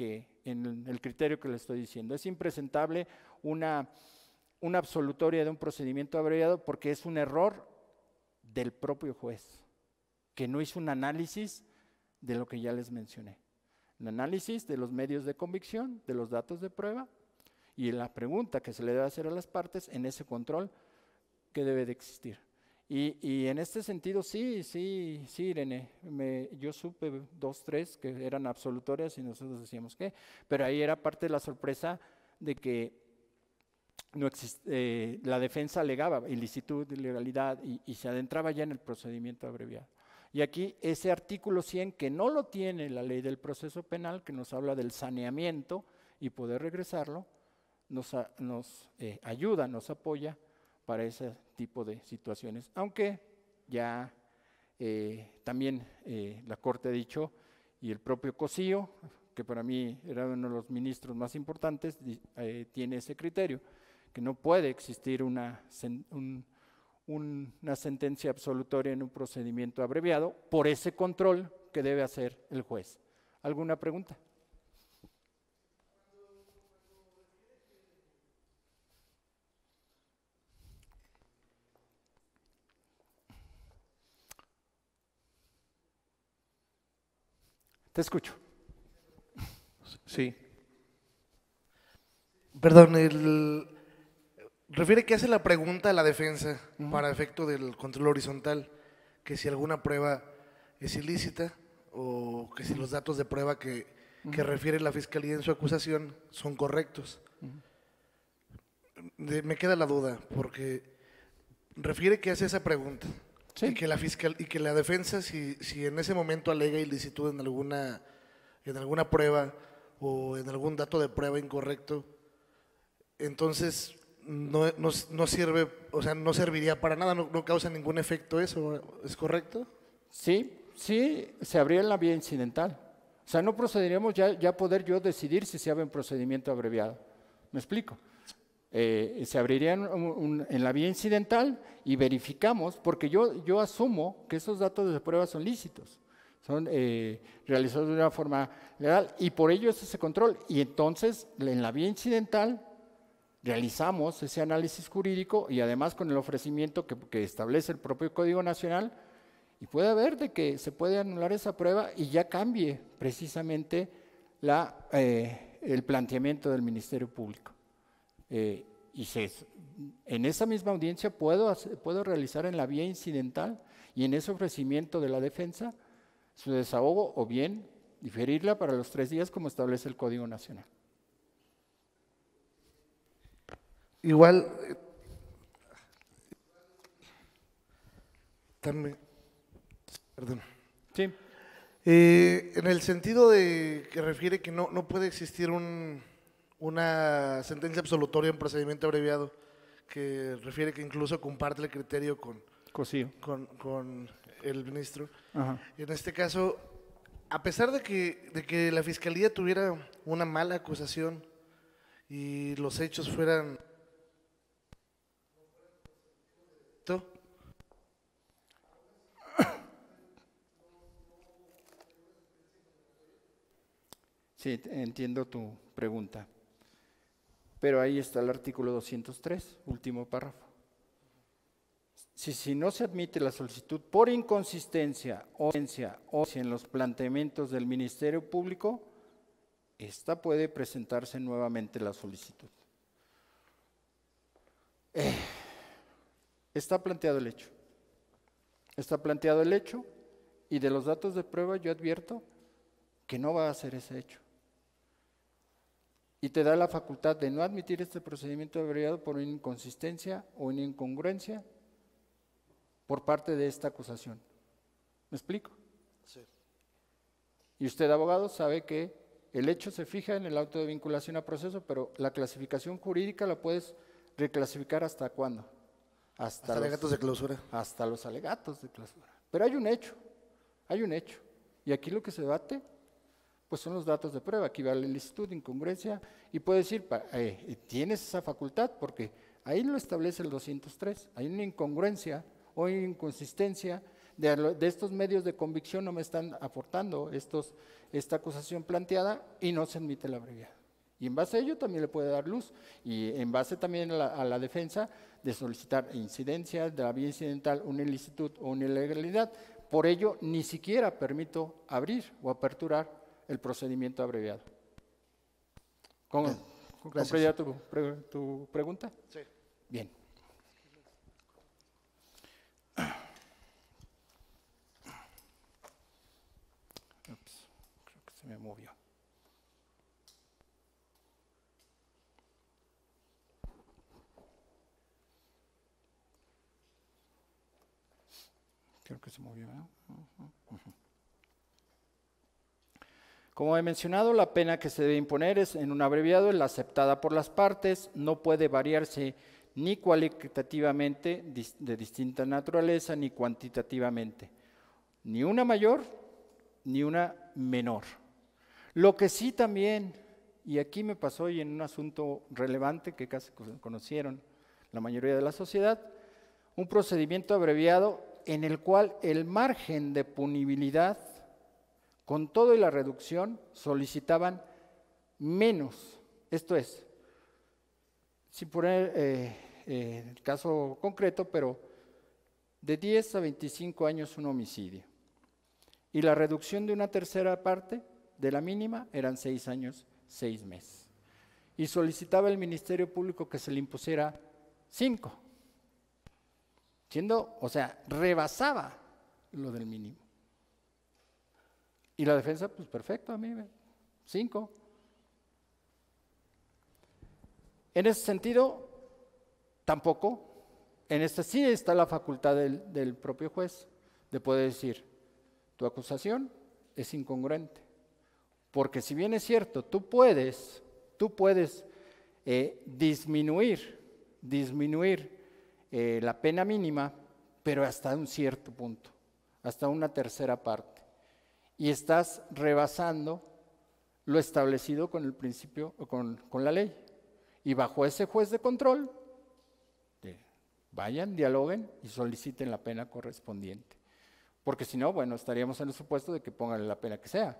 en el criterio que le estoy diciendo. Es impresentable una, una absolutoria de un procedimiento abreviado porque es un error del propio juez, que no hizo un análisis de lo que ya les mencioné. Un análisis de los medios de convicción, de los datos de prueba y la pregunta que se le debe hacer a las partes en ese control que debe de existir. Y, y en este sentido, sí, sí, sí, Irene, me, yo supe dos, tres que eran absolutorias y nosotros decíamos que, pero ahí era parte de la sorpresa de que no existe, eh, la defensa alegaba ilicitud, ilegalidad y, y se adentraba ya en el procedimiento abreviado. Y aquí ese artículo cien, que no lo tiene la ley del proceso penal, que nos habla del saneamiento y poder regresarlo, nos, a, nos eh, ayuda, nos apoya para ese tipo de situaciones, aunque ya eh, también eh, la Corte ha dicho, y el propio Cosío, que para mí era uno de los ministros más importantes, eh, tiene ese criterio, que no puede existir una, un, un, una sentencia absolutoria en un procedimiento abreviado por ese control que debe hacer el juez. ¿Alguna pregunta? Te escucho. Sí. Perdón, el, refiere que hace la pregunta a la defensa uh-huh. para efecto del control horizontal, que si alguna prueba es ilícita o que si los datos de prueba que, uh-huh. que refiere la Fiscalía en su acusación son correctos. Uh-huh. De, me queda la duda, porque refiere que hace esa pregunta. Sí. Y que la fiscal y que la defensa, si, si en ese momento alega ilicitud en alguna, en alguna prueba o en algún dato de prueba incorrecto, entonces no, no, no sirve, o sea, no serviría para nada, no, no causa ningún efecto eso, ¿es correcto? Sí, sí, se abría en la vía incidental. O sea, no procederíamos ya, ya poder yo decidir si se abre un procedimiento abreviado. ¿Me explico? Eh, se abriría un, un, en la vía incidental y verificamos, porque yo, yo asumo que esos datos de prueba son lícitos, son eh, realizados de una forma legal y por ello es ese control. Y entonces en la vía incidental realizamos ese análisis jurídico y además con el ofrecimiento que, que establece el propio Código Nacional y puede haber de que se puede anular esa prueba y ya cambie precisamente la, eh, el planteamiento del Ministerio Público. Eh, y se, en esa misma audiencia puedo, hacer, puedo realizar en la vía incidental y en ese ofrecimiento de la defensa su desahogo o bien diferirla para los tres días como establece el Código Nacional. Igual, eh, también, perdón. Sí. Eh, en el sentido de que refiere que no, no puede existir un... una sentencia absolutoria en procedimiento abreviado, que refiere que incluso comparte el criterio con, con, con el ministro. Ajá. En este caso, a pesar de que, de que la Fiscalía tuviera una mala acusación y los hechos fueran... Sí, entiendo tu pregunta. Pero ahí está el artículo doscientos tres, último párrafo. Si, si no se admite la solicitud por inconsistencia o o si en los planteamientos del Ministerio Público, esta puede presentarse nuevamente la solicitud. Eh, está planteado el hecho. Está planteado el hecho y de los datos de prueba yo advierto que no va a ser ese hecho. Y te da la facultad de no admitir este procedimiento abreviado por una inconsistencia o una incongruencia por parte de esta acusación. ¿Me explico? Sí. Y usted, abogado, sabe que el hecho se fija en el auto de vinculación a proceso, pero la clasificación jurídica la puedes reclasificar ¿hasta cuándo? Hasta, hasta los alegatos de clausura. Hasta los alegatos de clausura. Pero hay un hecho, hay un hecho. Y aquí lo que se debate pues son los datos de prueba, aquí va la ilicitud, incongruencia, y puede decir, eh, tienes esa facultad, porque ahí lo establece el doscientos tres, hay una incongruencia o inconsistencia de, de estos medios de convicción no me están aportando estos, esta acusación planteada y no se admite el abreviado. Y en base a ello también le puede dar luz, y en base también a la, a la defensa de solicitar incidencia de la vía incidental, una ilicitud o una ilegalidad. Por ello, ni siquiera permito abrir o aperturar el procedimiento abreviado. ¿Cómo? ¿Comprendía tu, pre, tu pregunta? Sí. Bien. Ups, creo que se me movió. Creo que se movió, ¿no? Uh-huh, uh-huh. Como he mencionado, la pena que se debe imponer es en un abreviado, es la aceptada por las partes, no puede variarse ni cualitativamente de distinta naturaleza, ni cuantitativamente, ni una mayor, ni una menor. Lo que sí también, y aquí me pasó y en un asunto relevante que casi conocieron la mayoría de la sociedad, un procedimiento abreviado en el cual el margen de punibilidad, con todo y la reducción, solicitaban menos. Esto es, sin poner eh, eh, el caso concreto, pero de diez a veinticinco años un homicidio. Y la reducción de una tercera parte de la mínima eran seis años, seis meses. Y solicitaba el Ministerio Público que se le impusiera cinco. Siendo, o sea, rebasaba lo del mínimo. Y la defensa, pues perfecto, a mí, cinco. En ese sentido, tampoco, en este sí está la facultad del, del propio juez de poder decir, tu acusación es incongruente. Porque si bien es cierto, tú puedes, tú puedes eh, disminuir, disminuir eh, la pena mínima, pero hasta un cierto punto, hasta una tercera parte. Y estás rebasando lo establecido con el principio, con, con la ley. Y bajo ese juez de control, eh, vayan, dialoguen y soliciten la pena correspondiente. Porque si no, bueno, estaríamos en el supuesto de que pongan la pena que sea.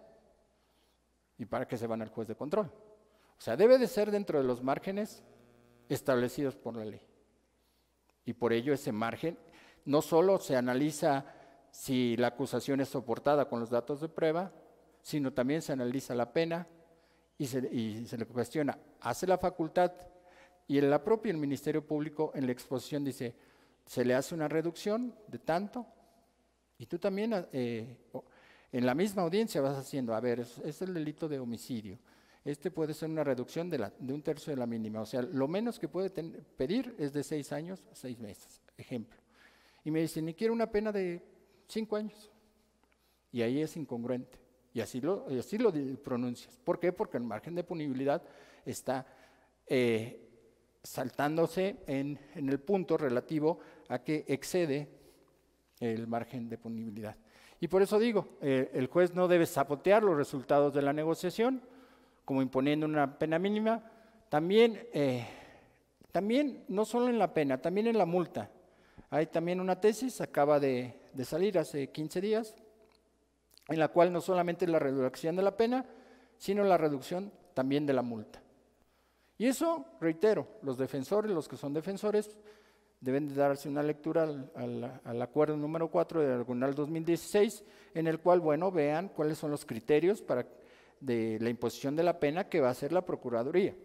¿Y para qué se van al juez de control? O sea, debe de ser dentro de los márgenes establecidos por la ley. Y por ello ese margen no solo se analiza si la acusación es soportada con los datos de prueba, sino también se analiza la pena y se, y se le cuestiona, ¿hace la facultad? Y en la propia el Ministerio Público en la exposición dice, se le hace una reducción de tanto, y tú también eh, en la misma audiencia vas haciendo, a ver, es, es el delito de homicidio, este puede ser una reducción de, la, de un tercio de la mínima, o sea, lo menos que puede ten, pedir es de seis años a seis meses, ejemplo. Y me dicen, y quiero una pena de cinco años. Y ahí es incongruente. Y así lo, y así lo pronuncias. ¿Por qué? Porque el margen de punibilidad está eh, saltándose en, en el punto relativo a que excede el margen de punibilidad. Y por eso digo, eh, el juez no debe sabotear los resultados de la negociación, como imponiendo una pena mínima. También, eh, también no solo en la pena, también en la multa. Hay también una tesis, acaba de, de salir hace quince días, en la cual no solamente es la reducción de la pena, sino la reducción también de la multa. Y eso, reitero, los defensores, los que son defensores, deben de darse una lectura al, al, al acuerdo número cuatro del Tribunal dos mil dieciséis, en el cual, bueno, vean cuáles son los criterios para, de la imposición de la pena que va a hacer la Procuraduría.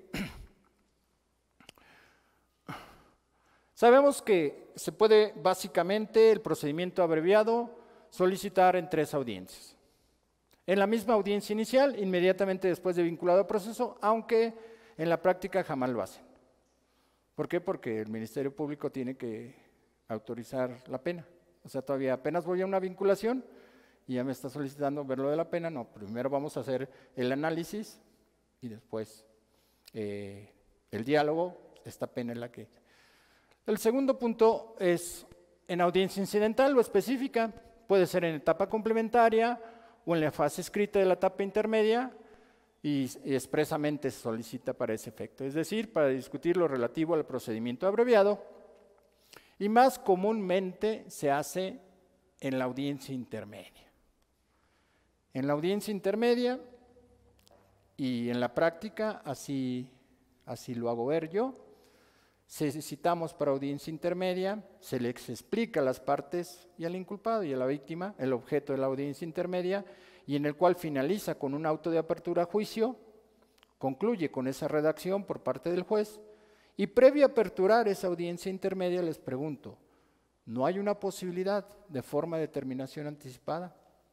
Sabemos que se puede básicamente el procedimiento abreviado solicitar en tres audiencias. En la misma audiencia inicial, inmediatamente después de vinculado a proceso, aunque en la práctica jamás lo hacen. ¿Por qué? Porque el Ministerio Público tiene que autorizar la pena. O sea, todavía apenas voy a una vinculación y ya me está solicitando ver lo de la pena. No, primero vamos a hacer el análisis y después eh, el diálogo. Esta pena es la que... El segundo punto es en audiencia incidental o específica, puede ser en etapa complementaria o en la fase escrita de la etapa intermedia y, y expresamente se solicita para ese efecto, es decir, para discutir lo relativo al procedimiento abreviado y más comúnmente se hace en la audiencia intermedia. En la audiencia intermedia y en la práctica, así, así lo hago ver yo, se citamos para audiencia intermedia, se les explica a las partes y al inculpado y a la víctima el objeto de la audiencia intermedia, y en el cual finaliza con un auto de apertura a juicio, concluye con esa redacción por parte del juez, y previo a aperturar esa audiencia intermedia les pregunto, ¿no hay una posibilidad de forma de determinación anticipada?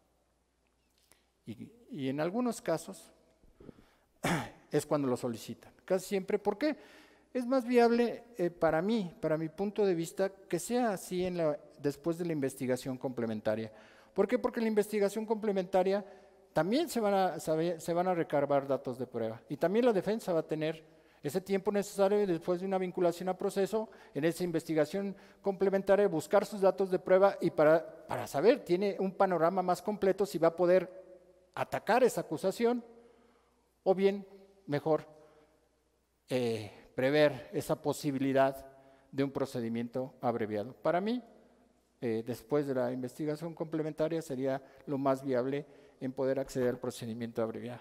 Y, y en algunos casos es cuando lo solicitan, casi siempre. ¿Por qué? Es más viable eh, para mí, para mi punto de vista, que sea así en la, después de la investigación complementaria. ¿Por qué? Porque en la investigación complementaria también se van, a, se van a recabar datos de prueba y también la defensa va a tener ese tiempo necesario después de una vinculación a proceso, en esa investigación complementaria, buscar sus datos de prueba y para, para saber, tiene un panorama más completo si va a poder atacar esa acusación o bien, mejor, eh, prever esa posibilidad de un procedimiento abreviado. Para mí, eh, después de la investigación complementaria, sería lo más viable en poder acceder al procedimiento abreviado.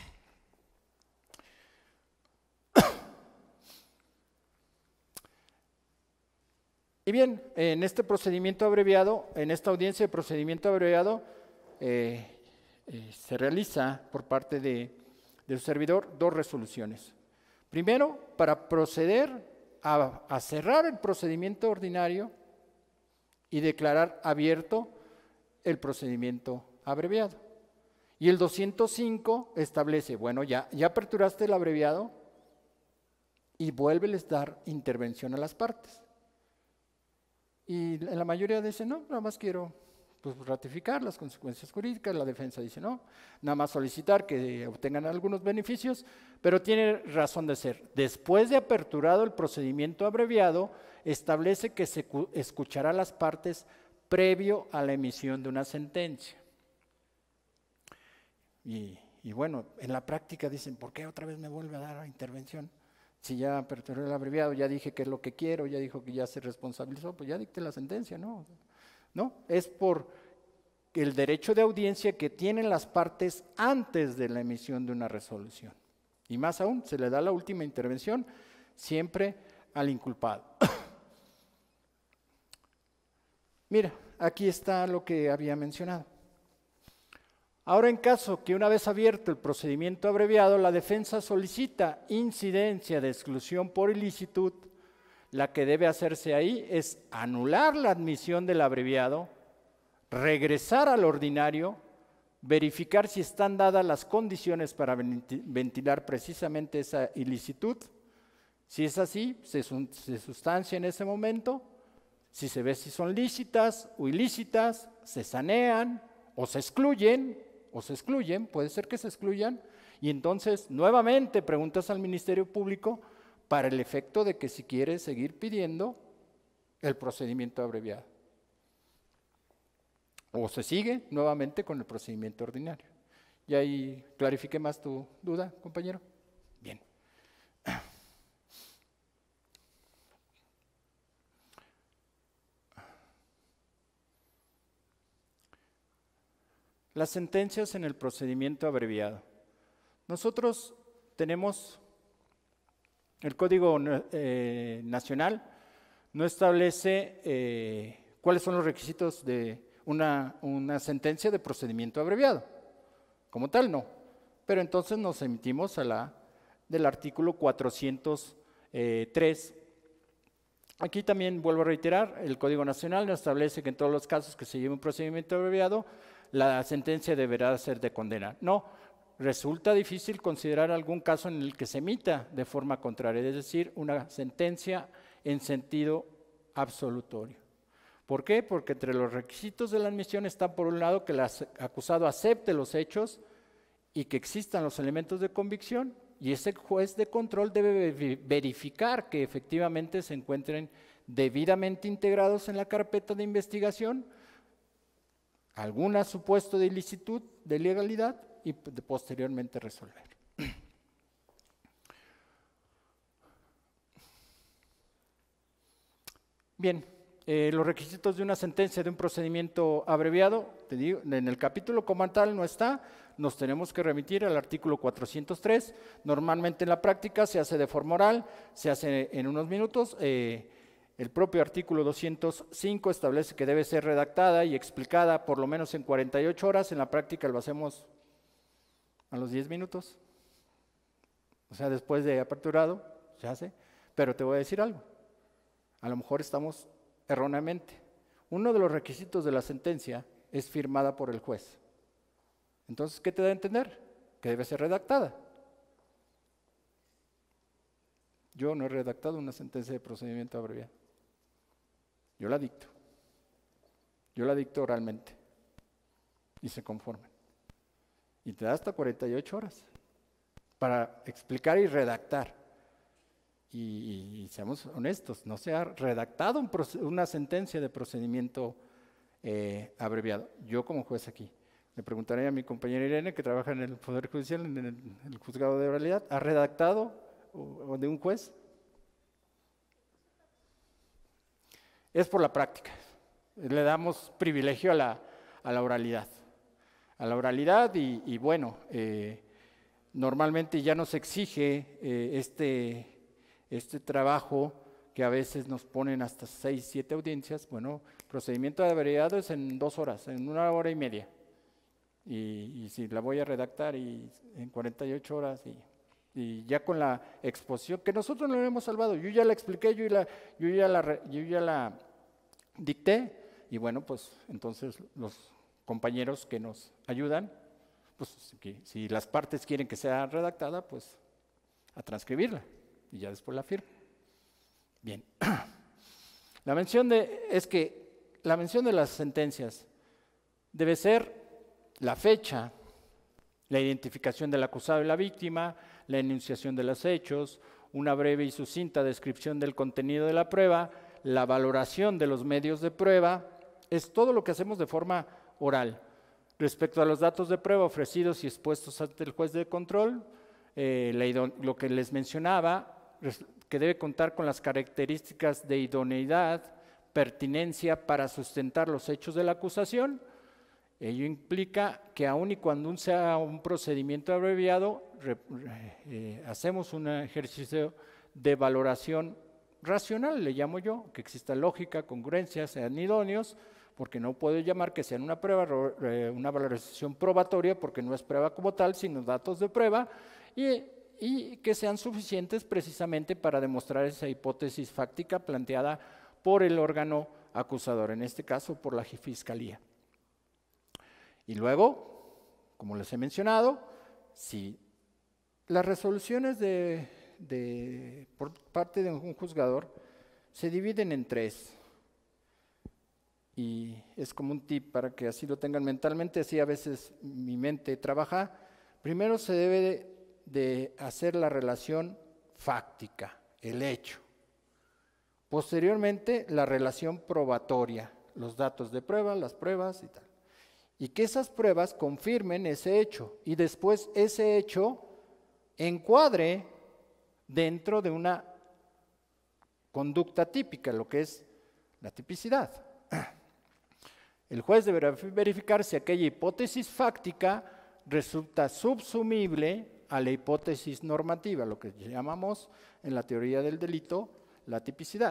Y bien, en este procedimiento abreviado, en esta audiencia de procedimiento abreviado, eh, eh, se realiza por parte de, de su servidor dos resoluciones. Primero, para proceder a, a cerrar el procedimiento ordinario y declarar abierto el procedimiento abreviado. Y el doscientos cinco establece, bueno, ya, ya aperturaste el abreviado y vuélveles a dar intervención a las partes. Y la mayoría dice, no, nada más quiero pues, ratificar las consecuencias jurídicas. La defensa dice, no, nada más solicitar que obtengan algunos beneficios, pero tiene razón de ser. Después de aperturado el procedimiento abreviado, establece que se escuchará a las partes previo a la emisión de una sentencia. Y, y bueno, en la práctica dicen, ¿por qué otra vez me vuelve a dar la intervención? Si ya aperturé el abreviado, ya dije que es lo que quiero, ya dijo que ya se responsabilizó, pues ya dicté la sentencia, ¿no? No, es por el derecho de audiencia que tienen las partes antes de la emisión de una resolución. Y más aún, se le da la última intervención siempre al inculpado. Mira, aquí está lo que había mencionado. Ahora, en caso que una vez abierto el procedimiento abreviado, la defensa solicita incidencia de exclusión por ilicitud, la que debe hacerse ahí es anular la admisión del abreviado, regresar al ordinario, verificar si están dadas las condiciones para ventilar precisamente esa ilicitud. Si es así, se, se sustancia en ese momento. Si se ve si son lícitas o ilícitas, se sanean o se excluyen. o se excluyen, puede ser que se excluyan, y entonces nuevamente preguntas al Ministerio Público para el efecto de que si quiere seguir pidiendo el procedimiento abreviado. O se sigue nuevamente con el procedimiento ordinario. Y ahí clarifique más tu duda, compañero. Bien. Las sentencias en el procedimiento abreviado. Nosotros tenemos, el Código eh, Nacional no establece eh, cuáles son los requisitos de una, una sentencia de procedimiento abreviado. Como tal, no. Pero entonces nos emitimos a la del artículo cuatrocientos tres. Aquí también vuelvo a reiterar, el Código Nacional no establece que en todos los casos que se lleve un procedimiento abreviado, la sentencia deberá ser de condena. No, resulta difícil considerar algún caso en el que se emita de forma contraria, es decir, una sentencia en sentido absolutorio. ¿Por qué? Porque entre los requisitos de la admisión está, por un lado, que el acusado acepte los hechos y que existan los elementos de convicción, y ese juez de control debe verificar que efectivamente se encuentren debidamente integrados en la carpeta de investigación, algún supuesto de ilicitud, de ilegalidad, y posteriormente resolver. Bien, Eh, los requisitos de una sentencia de un procedimiento abreviado, te digo, en el capítulo como tal no está, nos tenemos que remitir al artículo cuatrocientos tres. Normalmente en la práctica se hace de forma oral, se hace en unos minutos. Eh, el propio artículo doscientos cinco establece que debe ser redactada y explicada por lo menos en cuarenta y ocho horas. En la práctica lo hacemos a los diez minutos, o sea, después de aperturado, se hace. Pero te voy a decir algo, a lo mejor estamos erróneamente. Uno de los requisitos de la sentencia es firmada por el juez. Entonces, ¿qué te da a entender? Que debe ser redactada. Yo no he redactado una sentencia de procedimiento abreviado. Yo la dicto. Yo la dicto oralmente. Y se conforman. Y te da hasta cuarenta y ocho horas para explicar y redactar. Y, y, y seamos honestos, no se ha redactado un una sentencia de procedimiento eh, abreviado. Yo como juez aquí, le preguntaré a mi compañera Irene, que trabaja en el Poder Judicial, en el, en el Juzgado de Oralidad, ¿ha redactado o, o de un juez? Es por la práctica. Le damos privilegio a la, a la oralidad. A la oralidad y, y bueno, eh, normalmente ya nos exige eh, este... este trabajo que a veces nos ponen hasta seis, siete audiencias. Bueno, procedimiento de abreviado es en dos horas, en una hora y media. Y, y si la voy a redactar y en cuarenta y ocho horas y, y ya con la exposición, que nosotros no lo hemos salvado, yo ya la expliqué, yo, la, yo, ya la, yo ya la dicté, y bueno, pues entonces los compañeros que nos ayudan, pues que, si las partes quieren que sea redactada, pues a transcribirla. Y ya después la firmo. Bien. La mención de, es que la mención de las sentencias debe ser la fecha, la identificación del acusado y la víctima, la enunciación de los hechos, una breve y sucinta descripción del contenido de la prueba, la valoración de los medios de prueba. Es todo lo que hacemos de forma oral. Respecto a los datos de prueba ofrecidos y expuestos ante el juez de control, eh, la, lo que les mencionaba, que debe contar con las características de idoneidad, pertinencia para sustentar los hechos de la acusación. Ello implica que aun y cuando un sea un procedimiento abreviado, re, eh, hacemos un ejercicio de valoración racional, le llamo yo, que exista lógica, congruencia, sean idóneos, porque no puedo llamar que sean una prueba, una valoración probatoria, porque no es prueba como tal, sino datos de prueba, y y que sean suficientes precisamente para demostrar esa hipótesis fáctica planteada por el órgano acusador, en este caso por la Fiscalía. Y luego, como les he mencionado, si las resoluciones de, de, por parte de un juzgador se dividen en tres, y es como un tip para que así lo tengan mentalmente, así a veces mi mente trabaja. Primero se debe de de hacer la relación fáctica, el hecho. Posteriormente, la relación probatoria, los datos de prueba, las pruebas y tal. Y que esas pruebas confirmen ese hecho y después ese hecho encuadre dentro de una conducta típica, lo que es la tipicidad. El juez deberá verificar si aquella hipótesis fáctica resulta subsumible a la hipótesis normativa, lo que llamamos en la teoría del delito la tipicidad.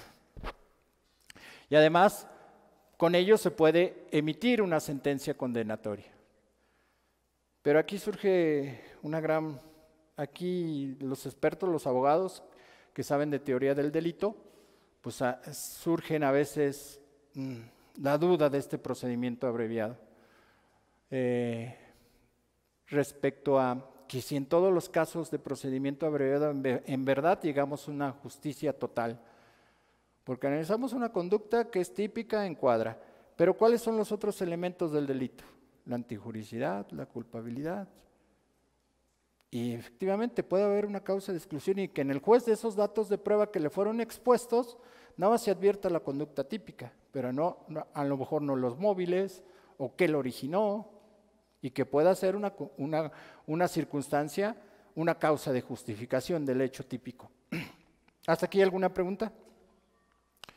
Y además, con ello se puede emitir una sentencia condenatoria. Pero aquí surge una gran, aquí los expertos, los abogados que saben de teoría del delito, pues a, surgen a veces mmm, la duda de este procedimiento abreviado. Eh, respecto a que si en todos los casos de procedimiento abreviado en verdad llegamos a una justicia total, porque analizamos una conducta que es típica en cuadra, pero ¿cuáles son los otros elementos del delito? La antijuricidad, la culpabilidad. Y efectivamente puede haber una causa de exclusión y que en el juez de esos datos de prueba que le fueron expuestos, nada más se advierta la conducta típica, pero no, no a lo mejor no los móviles o qué lo originó, y que pueda ser una, una, una circunstancia, una causa de justificación del hecho típico. ¿Hasta aquí alguna pregunta?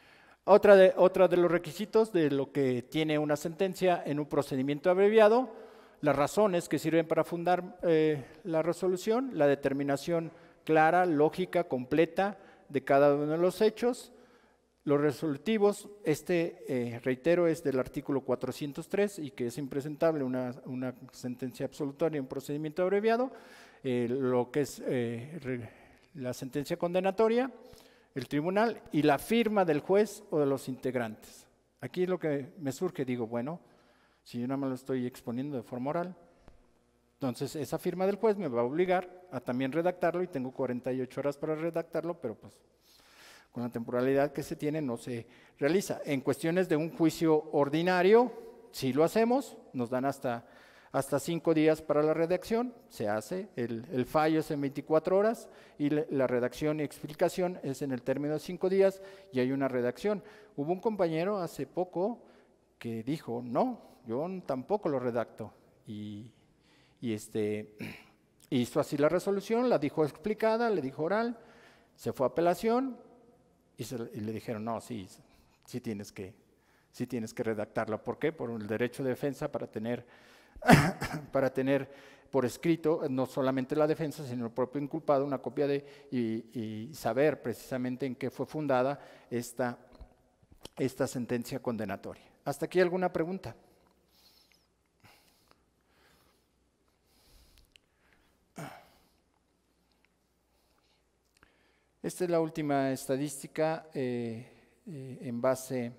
Otra de, otra de los requisitos de lo que tiene una sentencia en un procedimiento abreviado, las razones que sirven para fundar eh, la resolución, la determinación clara, lógica, completa de cada uno de los hechos. Los resolutivos, este, eh, reitero, es del artículo cuatrocientos tres y que es impresentable una, una sentencia absolutoria en procedimiento abreviado. Eh, lo que es eh, re, la sentencia condenatoria, el tribunal y la firma del juez o de los integrantes. Aquí lo que me surge, digo, bueno, si yo nada más lo estoy exponiendo de forma oral, entonces esa firma del juez me va a obligar a también redactarlo y tengo cuarenta y ocho horas para redactarlo, pero pues con la temporalidad que se tiene no se realiza. En cuestiones de un juicio ordinario, si lo hacemos, nos dan hasta, hasta cinco días para la redacción, se hace, el, el fallo es en veinticuatro horas y le, la redacción y explicación es en el término de cinco días y hay una redacción. Hubo un compañero hace poco que dijo, no, yo tampoco lo redacto y, y este, hizo así la resolución, la dijo explicada, le dijo oral, se fue a apelación, Y, se, y le dijeron, no, sí, sí tienes que, sí tienes que redactarla. ¿Por qué? Por el derecho de defensa para tener, para tener por escrito, no solamente la defensa, sino el propio inculpado, una copia de, y, y saber precisamente en qué fue fundada esta, esta sentencia condenatoria. ¿Hasta aquí alguna pregunta? Esta es la última estadística eh, eh, en base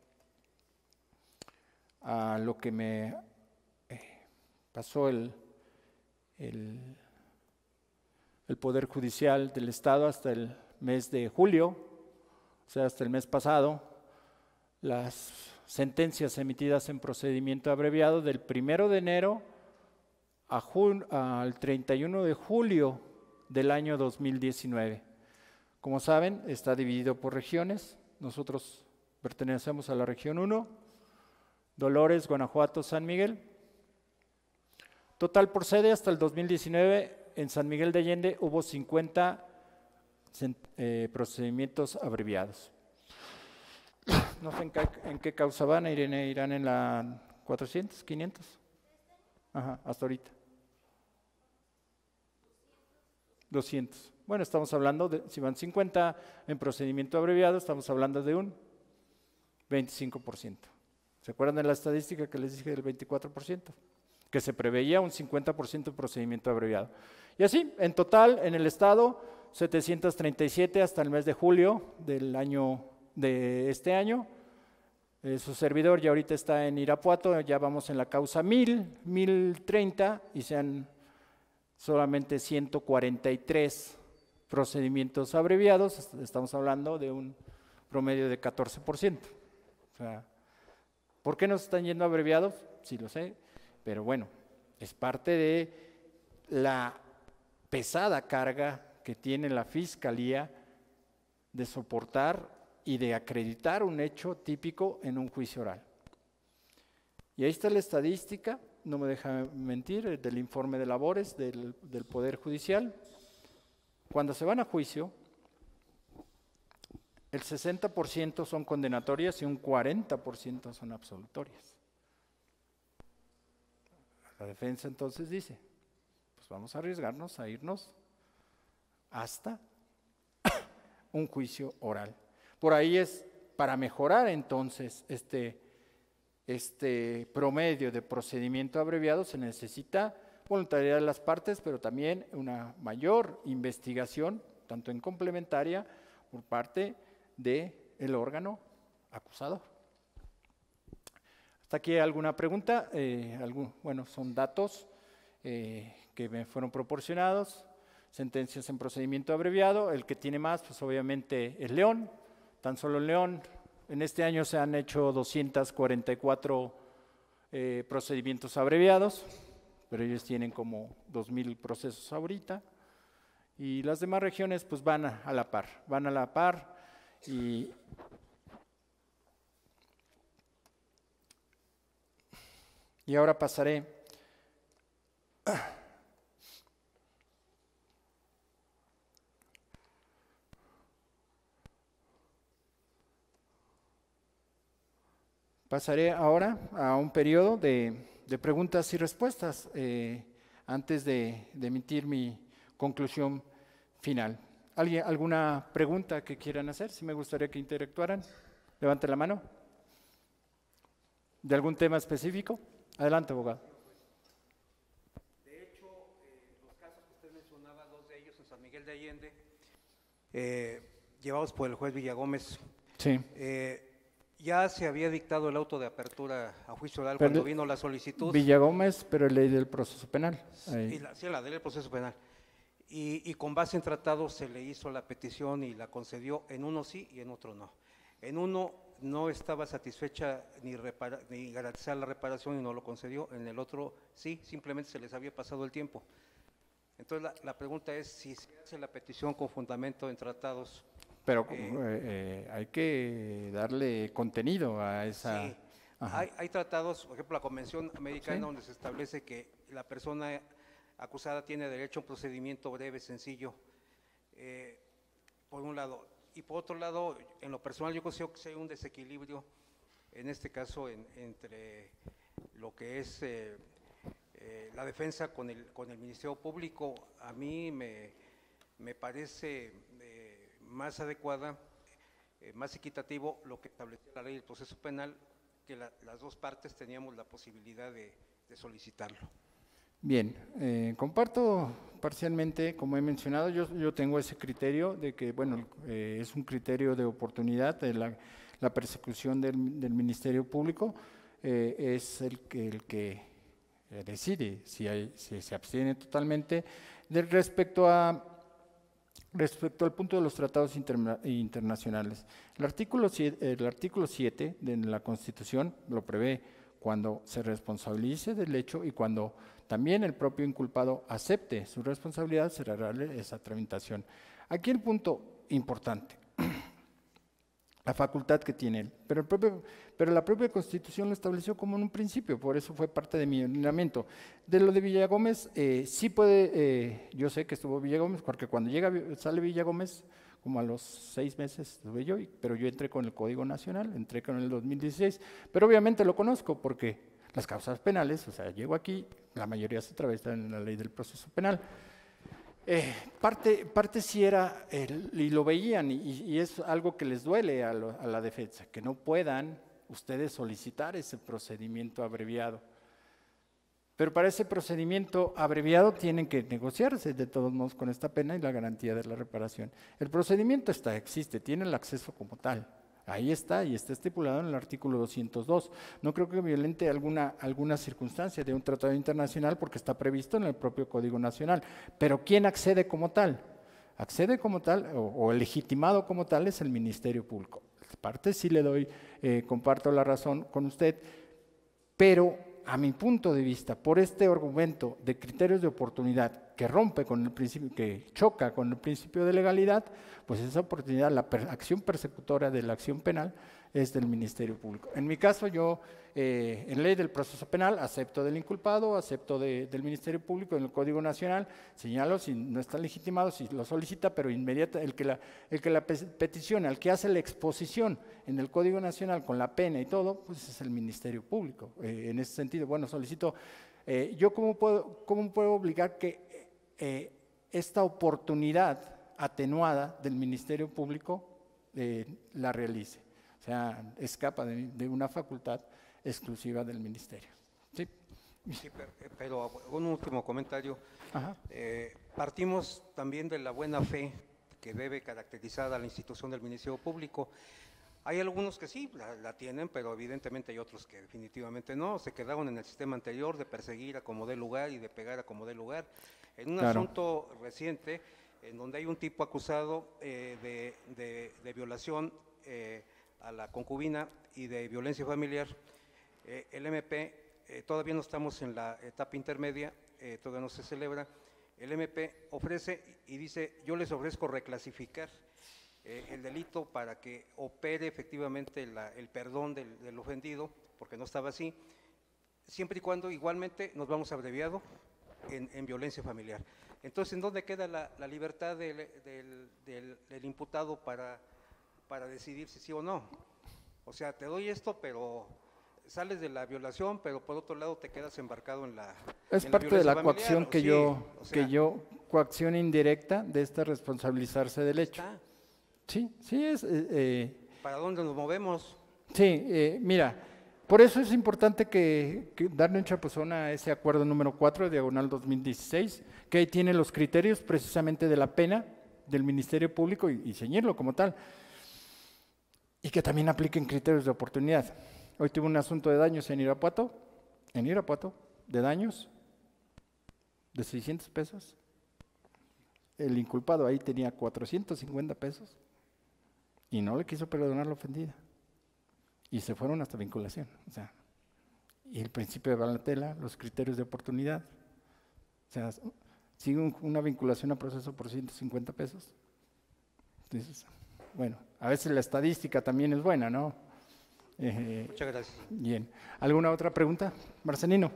a lo que me eh, pasó el, el, el Poder Judicial del Estado hasta el mes de julio, o sea, hasta el mes pasado. Las sentencias emitidas en procedimiento abreviado del primero de enero a al treinta y uno de julio del año dos mil diecinueve. Como saben, está dividido por regiones. Nosotros pertenecemos a la región uno, Dolores, Guanajuato, San Miguel. Total por sede hasta el dos mil diecinueve, en San Miguel de Allende hubo cincuenta eh, procedimientos abreviados. No sé en qué, en qué causa van, Irene, irán en la cuatrocientos, quinientos. Ajá, hasta ahorita. doscientos. Bueno, estamos hablando de, si van cincuenta en procedimiento abreviado, estamos hablando de un veinticinco por ciento. ¿Se acuerdan de la estadística que les dije del veinticuatro por ciento? Que se preveía un cincuenta por ciento de procedimiento abreviado. Y así, en total, en el estado, setecientos treinta y siete hasta el mes de julio del año, de este año. Eh, su servidor ya ahorita está en Irapuato, ya vamos en la causa mil, mil treinta y se han solamente ciento cuarenta y tres procedimientos abreviados, estamos hablando de un promedio de catorce por ciento. O sea, ¿por qué nos están yendo abreviados? Sí lo sé, pero bueno, es parte de la pesada carga que tiene la Fiscalía de soportar y de acreditar un hecho típico en un juicio oral. Y ahí está la estadística, no me deja mentir, del informe de labores del, del Poder Judicial. Cuando se van a juicio, el sesenta por ciento son condenatorias y un cuarenta por ciento son absolutorias. La defensa entonces dice, pues vamos a arriesgarnos a irnos hasta un juicio oral. Por ahí es para mejorar entonces este, este promedio de procedimiento abreviado, se necesita voluntariedad de las partes, pero también una mayor investigación, tanto en complementaria, por parte del órgano acusador. ¿Hasta aquí alguna pregunta? Eh, algún, bueno, son datos eh, que me fueron proporcionados, sentencias en procedimiento abreviado. El que tiene más, pues obviamente es León, tan solo en León. En este año se han hecho doscientos cuarenta y cuatro eh, procedimientos abreviados, pero ellos tienen como dos mil procesos ahorita, y las demás regiones pues van a, a la par, van a la par, y, y ahora pasaré Pasaré ahora a un periodo de, de preguntas y respuestas eh, antes de, de emitir mi conclusión final. ¿Alguien, ¿Alguna pregunta que quieran hacer? Si me gustaría que interactuaran. Levante la mano. ¿De algún tema específico? Adelante, abogado. De hecho, eh, los casos que usted mencionaba, dos de ellos en San Miguel de Allende, eh, llevados por el juez Villagómez, Sí. eh, ya se había dictado el auto de apertura a juicio oral Pero cuando vino la solicitud. Villagómez, pero ley del proceso penal. Y la, sí, la ley del proceso penal. Y, y con base en tratados se le hizo la petición y la concedió, en uno sí y en otro no. En uno no estaba satisfecha ni, repara, ni garantizar la reparación y no lo concedió, en el otro sí, simplemente se les había pasado el tiempo. Entonces la, la pregunta es si se hace la petición con fundamento en tratados. Pero eh, eh, hay que darle contenido a esa… Sí, hay, hay tratados, por ejemplo la Convención Americana, Sí. donde se establece que la persona acusada tiene derecho a un procedimiento breve, sencillo, eh, por un lado. Y por otro lado, en lo personal yo considero que hay un desequilibrio, en este caso, en, entre lo que es eh, eh, la defensa con el, con el Ministerio Público. A mí me, me parece eh, más adecuada, eh, más equitativo lo que estableció la ley del proceso penal, que la, las dos partes teníamos la posibilidad de, de solicitarlo. Bien, eh, comparto parcialmente, como he mencionado, yo, yo tengo ese criterio de que, bueno, eh, es un criterio de oportunidad, de la, la persecución del, del Ministerio Público eh, es el que, el que eh, decide si, hay, si se abstiene totalmente de respecto a… Respecto al punto de los tratados interna internacionales, el artículo siete, el artículo siete de la Constitución lo prevé cuando se responsabilice del hecho y cuando también el propio inculpado acepte su responsabilidad, será darle esa tramitación. Aquí el punto importante, la facultad que tiene él, pero, el propio, pero la propia Constitución lo estableció como en un principio, por eso fue parte de mi ordenamiento. De lo de Villagómez, eh, sí puede, eh, yo sé que estuvo Villagómez, porque cuando llega, sale Villagómez, como a los seis meses estuve yo, pero yo entré con el Código Nacional, entré con el dos mil dieciséis, pero obviamente lo conozco porque las causas penales, o sea, llego aquí, la mayoría se atraviesa en la ley del proceso penal. Eh, parte, parte sí era, el, y lo veían, y, y es algo que les duele a, lo, a la defensa, que no puedan ustedes solicitar ese procedimiento abreviado. Pero para ese procedimiento abreviado tienen que negociarse de todos modos con esta pena y la garantía de la reparación. El procedimiento está, existe, tiene el acceso como tal. Ahí está y está estipulado en el artículo doscientos dos. No creo que violente alguna, alguna circunstancia de un tratado internacional porque está previsto en el propio Código Nacional. Pero ¿quién accede como tal? Accede como tal o, o el legitimado como tal es el Ministerio Público. Parte sí le doy, eh, comparto la razón con usted, pero a mi punto de vista, por este argumento de criterios de oportunidad que rompe con el principio, que choca con el principio de legalidad, pues esa oportunidad, la per, acción persecutora de la acción penal es del Ministerio Público. En mi caso, yo, eh, en ley del proceso penal, acepto del inculpado, acepto de, del Ministerio Público en el Código Nacional, señalo si no está legitimado, si lo solicita, pero inmediata, el que la, el que la peticiona, el que hace la exposición en el Código Nacional con la pena y todo, pues es el Ministerio Público. Eh, en ese sentido, bueno, solicito, eh, yo cómo puedo, cómo puedo obligar que eh, esta oportunidad atenuada del Ministerio Público eh, la realice. O sea, escapa de, de una facultad exclusiva del Ministerio. ¿Sí? Sí, pero, pero un último comentario. Ajá. Eh, partimos también de la buena fe que debe caracterizar a la institución del Ministerio Público. Hay algunos que sí la, la tienen, pero evidentemente hay otros que definitivamente no. Se quedaron en el sistema anterior de perseguir a como dé lugar y de pegar a como dé lugar. En un Claro. asunto reciente, en donde hay un tipo acusado eh, de, de, de violación eh, a la concubina y de violencia familiar, eh, el M P, eh, todavía no estamos en la etapa intermedia, eh, todavía no se celebra, el M P ofrece y dice, yo les ofrezco reclasificar eh, el delito para que opere efectivamente la, el perdón del, del ofendido, porque no estaba así, siempre y cuando igualmente nos vamos abreviado en, en violencia familiar. Entonces, ¿en dónde queda la, la libertad del, del, del, del imputado para, para decidir si sí o no? O sea, te doy esto, pero sales de la violación, pero por otro lado te quedas embarcado en la Es en parte de la violencia coacción familiar, que sí, yo, o sea, que yo, coacción indirecta de esta responsabilizarse del hecho. está. Sí, sí es, eh, eh, ¿Para dónde nos movemos? sí, eh, mira, por eso es importante que, que darle un chapuzón a ese acuerdo número cuatro, diagonal dos mil dieciséis, que ahí tiene los criterios precisamente de la pena del Ministerio Público y, y ceñirlo como tal. Y que también apliquen criterios de oportunidad. Hoy tuve un asunto de daños en Irapuato, en Irapuato, de daños de seiscientos pesos. El inculpado ahí tenía cuatrocientos cincuenta pesos y no le quiso perdonar la ofendida. Y se fueron hasta vinculación. O sea, y el principio de Bagatela, los criterios de oportunidad. O sea, sigue un, una vinculación a proceso por ciento cincuenta pesos. Entonces, bueno, a veces la estadística también es buena, ¿no? Eh, Muchas gracias. Bien. ¿Alguna otra pregunta? Marcelino.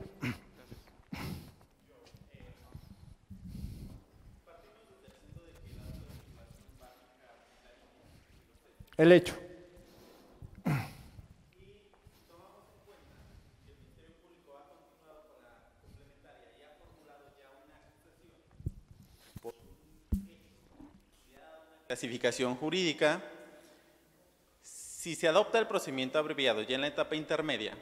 El hecho. Clasificación jurídica. Si se adopta el procedimiento abreviado ya en la etapa intermedia,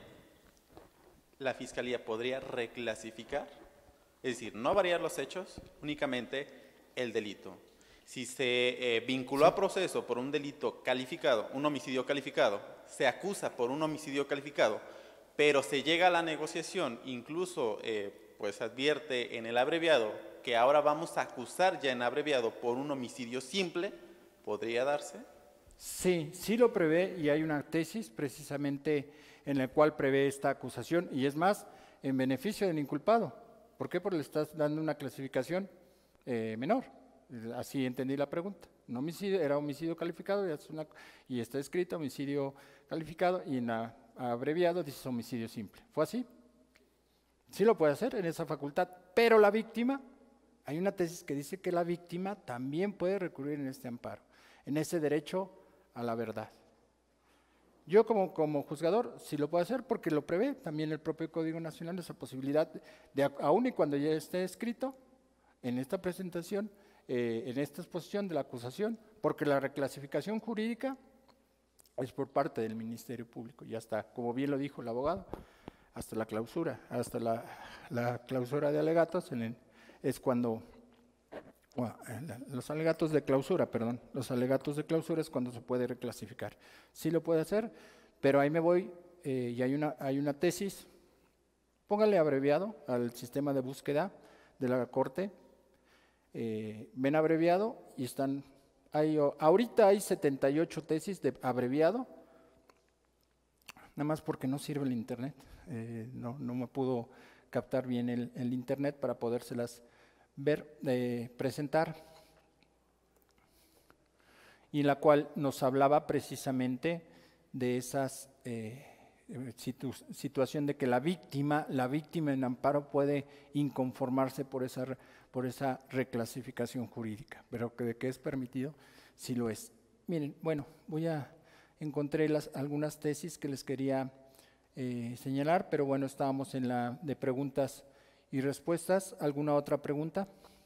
la Fiscalía podría reclasificar, es decir, no variar los hechos, únicamente el delito. Si se eh, vinculó a proceso por un delito calificado, un homicidio calificado, se acusa por un homicidio calificado, pero se llega a la negociación, incluso eh, pues advierte en el abreviado que ahora vamos a acusar ya en abreviado por un homicidio simple, ¿podría darse? Sí, sí lo prevé y hay una tesis precisamente en la cual prevé esta acusación y es más, en beneficio del inculpado. ¿Por qué? Porque le estás dando una clasificación eh, menor. Así entendí la pregunta. Un homicidio, era homicidio calificado y, es una, y está escrito homicidio calificado y en la, abreviado dices homicidio simple. ¿Fue así? Sí lo puede hacer en esa facultad, pero la víctima, hay una tesis que dice que la víctima también puede recurrir en este amparo, en ese derecho a la verdad. Yo como, como juzgador sí lo puedo hacer porque lo prevé también el propio Código Nacional, esa posibilidad de, aun y cuando ya esté escrito en esta presentación, eh, en esta exposición de la acusación, porque la reclasificación jurídica es por parte del Ministerio Público, y hasta, como bien lo dijo el abogado, hasta la clausura, hasta la, la clausura de alegatos, en el, es cuando, bueno, los alegatos de clausura, perdón, los alegatos de clausura es cuando se puede reclasificar. Sí lo puede hacer, pero ahí me voy, eh, y hay una, hay una tesis, póngale abreviado al sistema de búsqueda de la Corte, eh, ven abreviado y están, hay, ahorita hay setenta y ocho tesis de abreviado, nada más porque no sirve el internet, eh, no, no me pudo captar bien el, el internet para podérselas ver, eh, presentar, y en la cual nos hablaba precisamente de esas eh, situ, situación de que la víctima, la víctima en amparo puede inconformarse por esa, por esa reclasificación jurídica, pero que de que es permitido, sí lo es. Miren, bueno, voy a encontré las, algunas tesis que les quería eh, señalar, pero bueno, estábamos en la de preguntas y respuestas. ¿Alguna otra pregunta?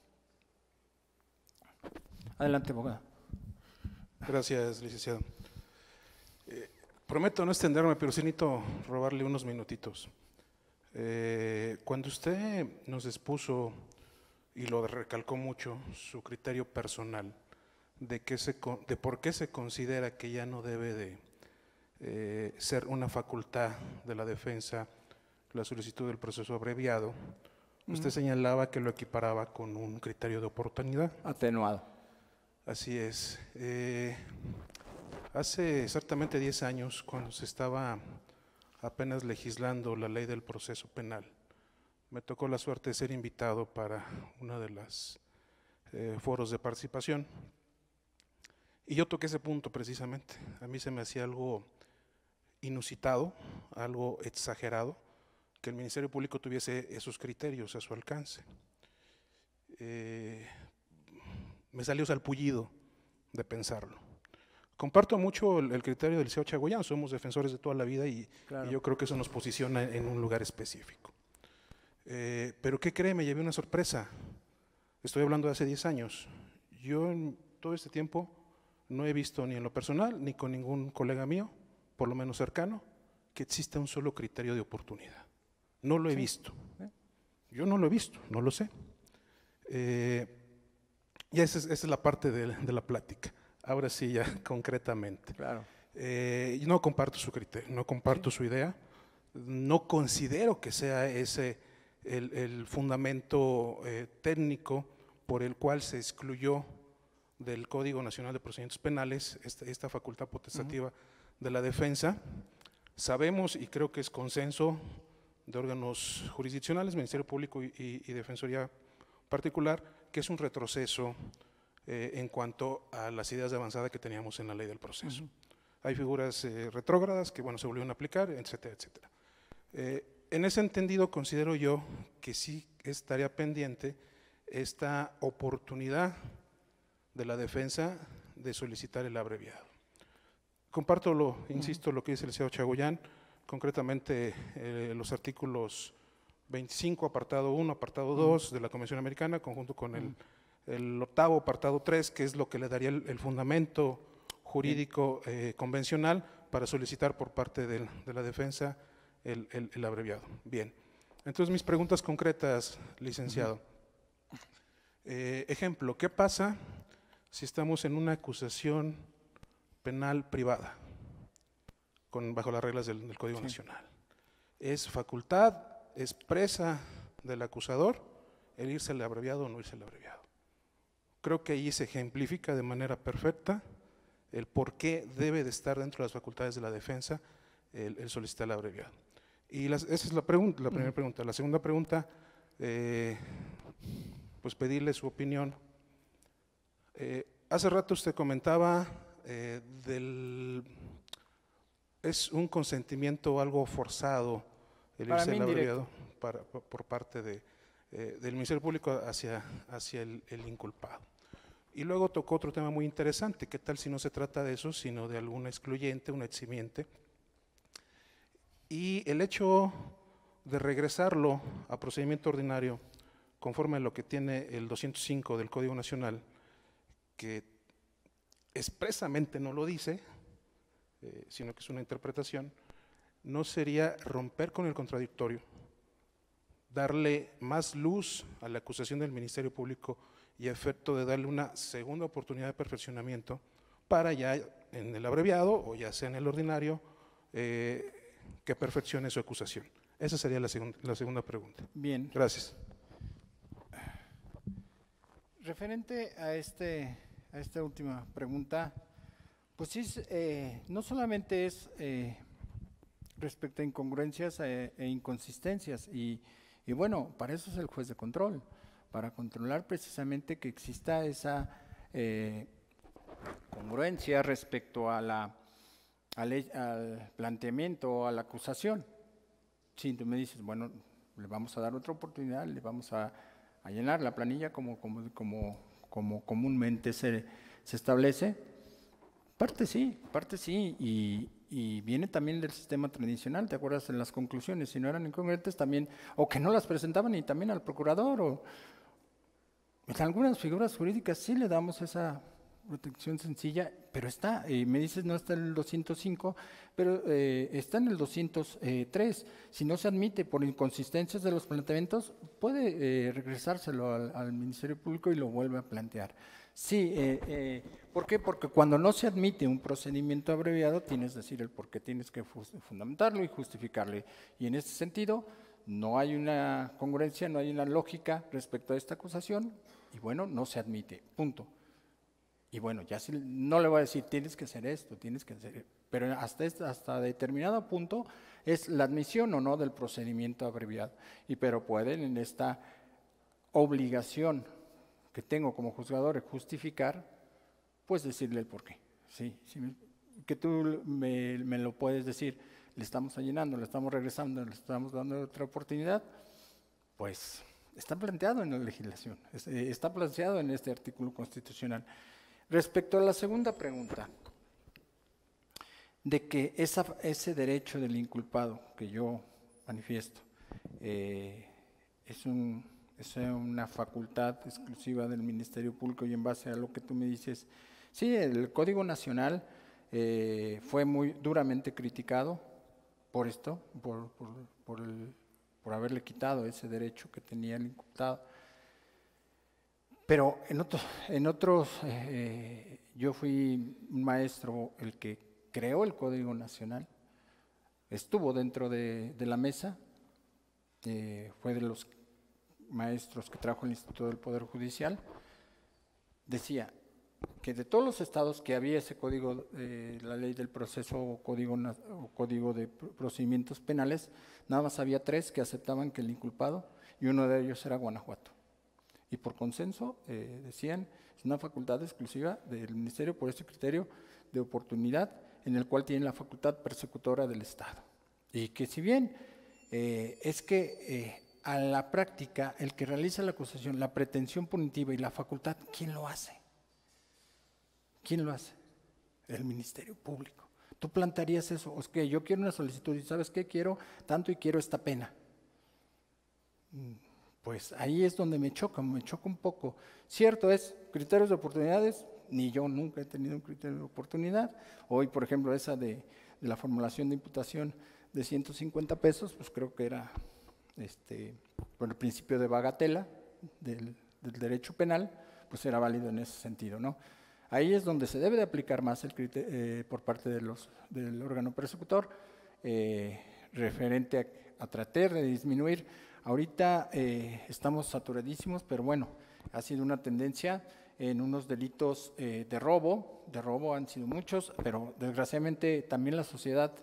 Adelante, abogado. Gracias, licenciado. Eh, prometo no extenderme, pero sí necesito robarle unos minutitos. Eh, cuando usted nos expuso, y lo recalcó mucho, su criterio personal, de, que se, de por qué se considera que ya no debe de eh, ser una facultad de la defensa la solicitud del proceso abreviado, usted uh-huh. señalaba que lo equiparaba con un criterio de oportunidad. Atenuado. Así es. Eh, hace exactamente diez años, cuando se estaba apenas legislando la ley del proceso penal, me tocó la suerte de ser invitado para uno de los eh, foros de participación. Y yo toqué ese punto precisamente. A mí se me hacía algo inusitado, algo exagerado, que el Ministerio Público tuviese esos criterios a su alcance. Eh, me salió salpullido de pensarlo. comparto mucho el, el criterio del liceo Chagoyán, somos defensores de toda la vida y, Claro. y yo creo que eso nos posiciona en un lugar específico. Eh, pero ¿qué cree? Me llevé una sorpresa. Estoy hablando de hace diez años. Yo en todo este tiempo no he visto ni en lo personal ni con ningún colega mío, por lo menos cercano, que exista un solo criterio de oportunidad. No lo he Sí. visto. Yo no lo he visto, no lo sé. Eh, y esa es, esa es la parte de, de la plática. Ahora sí, ya concretamente. Claro. Eh, no comparto su criterio, no comparto su idea. No considero que sea ese el, el fundamento eh, técnico por el cual se excluyó del Código Nacional de Procedimientos Penales esta, esta facultad potestativa uh-huh. de la defensa. Sabemos, y creo que es consenso de órganos jurisdiccionales, Ministerio Público y, y, y Defensoría particular, que es un retroceso eh, en cuanto a las ideas de avanzada que teníamos en la ley del proceso. Uh-huh. Hay figuras eh, retrógradas que bueno, se volvieron a aplicar, etcétera, etcétera. Eh, en ese entendido considero yo que sí estaría pendiente esta oportunidad de la defensa de solicitar el abreviado. Comparto, lo, insisto, lo que dice el licenciado Chagoyán, concretamente eh, los artículos veinticinco, apartado uno, apartado dos de la Convención Americana, conjunto con el, el octavo, apartado tres, que es lo que le daría el, el fundamento jurídico eh, convencional para solicitar por parte del, de la defensa el, el, el abreviado. Bien, entonces mis preguntas concretas, licenciado. Eh, ejemplo, ¿qué pasa si estamos en una acusación penal privada, con, bajo las reglas del, del Código sí. Nacional? ¿Es facultad expresa del acusador el irse al abreviado o no irse al abreviado? Creo que ahí se ejemplifica de manera perfecta el por qué debe de estar dentro de las facultades de la defensa el, el solicitar el abreviado. Y las, esa es la, pregunta, la primera uh-huh. pregunta. La segunda pregunta, eh, pues pedirle su opinión. Eh, hace rato usted comentaba eh, del… es un consentimiento algo forzado el irse al abreviado para, por parte de, eh, del Ministerio Público hacia, hacia el, el inculpado. Y luego tocó otro tema muy interesante, ¿qué tal si no se trata de eso, sino de alguna excluyente, una eximiente? Y el hecho de regresarlo a procedimiento ordinario, conforme a lo que tiene el doscientos cinco del Código Nacional, que expresamente no lo dice, eh, sino que es una interpretación, no sería romper con el contradictorio, darle más luz a la acusación del Ministerio Público y a efecto de darle una segunda oportunidad de perfeccionamiento para ya en el abreviado o ya sea en el ordinario eh, que perfeccione su acusación. Esa sería la, segun, la segunda pregunta. Bien. Gracias. Referente a, este, a esta última pregunta, pues sí, eh, no solamente es eh, respecto a incongruencias e, e inconsistencias, y, y bueno, para eso es el juez de control, para controlar precisamente que exista esa eh, congruencia respecto a la, al, al planteamiento o a la acusación. Si tú me dices, bueno, le vamos a dar otra oportunidad, le vamos a, a llenar la planilla como, como, como, como comúnmente se, se establece, parte sí, parte sí, y, y viene también del sistema tradicional, ¿te acuerdas en las conclusiones? Si no eran incongruentes también, o que no las presentaban y también al procurador, o en algunas figuras jurídicas sí le damos esa protección sencilla, pero está, eh, me dices no está en el doscientos cinco, pero eh, está en el doscientos tres. Si no se admite por inconsistencias de los planteamientos, puede eh, regresárselo al, al Ministerio Público y lo vuelve a plantear. Sí, eh, eh, ¿por qué? Porque cuando no se admite un procedimiento abreviado, tienes que decir el por qué, tienes que fundamentarlo y justificarlo. Y en este sentido, no hay una congruencia, no hay una lógica respecto a esta acusación, y bueno, no se admite, punto. Y bueno, ya si, no le voy a decir, tienes que hacer esto, tienes que hacer, pero hasta, este, hasta determinado punto es la admisión o no del procedimiento abreviado. Y pero pueden en esta obligación que tengo como juzgador de justificar, pues decirle el porqué. Sí, sí, que tú me, me lo puedes decir, le estamos llenando, le estamos regresando, le estamos dando otra oportunidad, pues está planteado en la legislación, está planteado en este artículo constitucional. Respecto a la segunda pregunta, de que esa, ese derecho del inculpado que yo manifiesto eh, es, un, es una facultad exclusiva del Ministerio Público, y en base a lo que tú me dices, sí, el Código Nacional eh, fue muy duramente criticado por esto, por, por, por, el, por haberle quitado ese derecho que tenía el imputado. Pero en, otro, en otros, eh, yo fui un maestro el que creó el Código Nacional, estuvo dentro de, de la mesa, eh, fue de los maestros que trajo el Instituto del Poder Judicial. Decía que de todos los estados que había ese código, eh, la ley del proceso o código, o código de procedimientos penales, nada más había tres que aceptaban que el inculpado, y uno de ellos era Guanajuato. Y por consenso, eh, decían, es una facultad exclusiva del Ministerio por este criterio de oportunidad, en el cual tiene la facultad persecutora del Estado. Y que si bien eh, es que eh, a la práctica, el que realiza la acusación, la pretensión punitiva y la facultad, ¿quién lo hace? ¿Quién lo hace? El Ministerio Público. Tú plantearías eso, es que yo quiero una solicitud y ¿sabes qué? Quiero tanto y quiero esta pena. Pues ahí es donde me choca, me choca un poco. Cierto es, criterios de oportunidades, ni yo nunca he tenido un criterio de oportunidad. Hoy, por ejemplo, esa de, de la formulación de imputación de ciento cincuenta pesos, pues creo que era este, por el principio de bagatela del, del derecho penal, pues era válido en ese sentido, ¿no? Ahí es donde se debe de aplicar más el criterio, eh, por parte de los, del órgano persecutor, eh, referente a, a tratar de disminuir. Ahorita eh, estamos saturadísimos, pero bueno, ha sido una tendencia en unos delitos eh, de robo, de robo han sido muchos, pero desgraciadamente también la sociedad,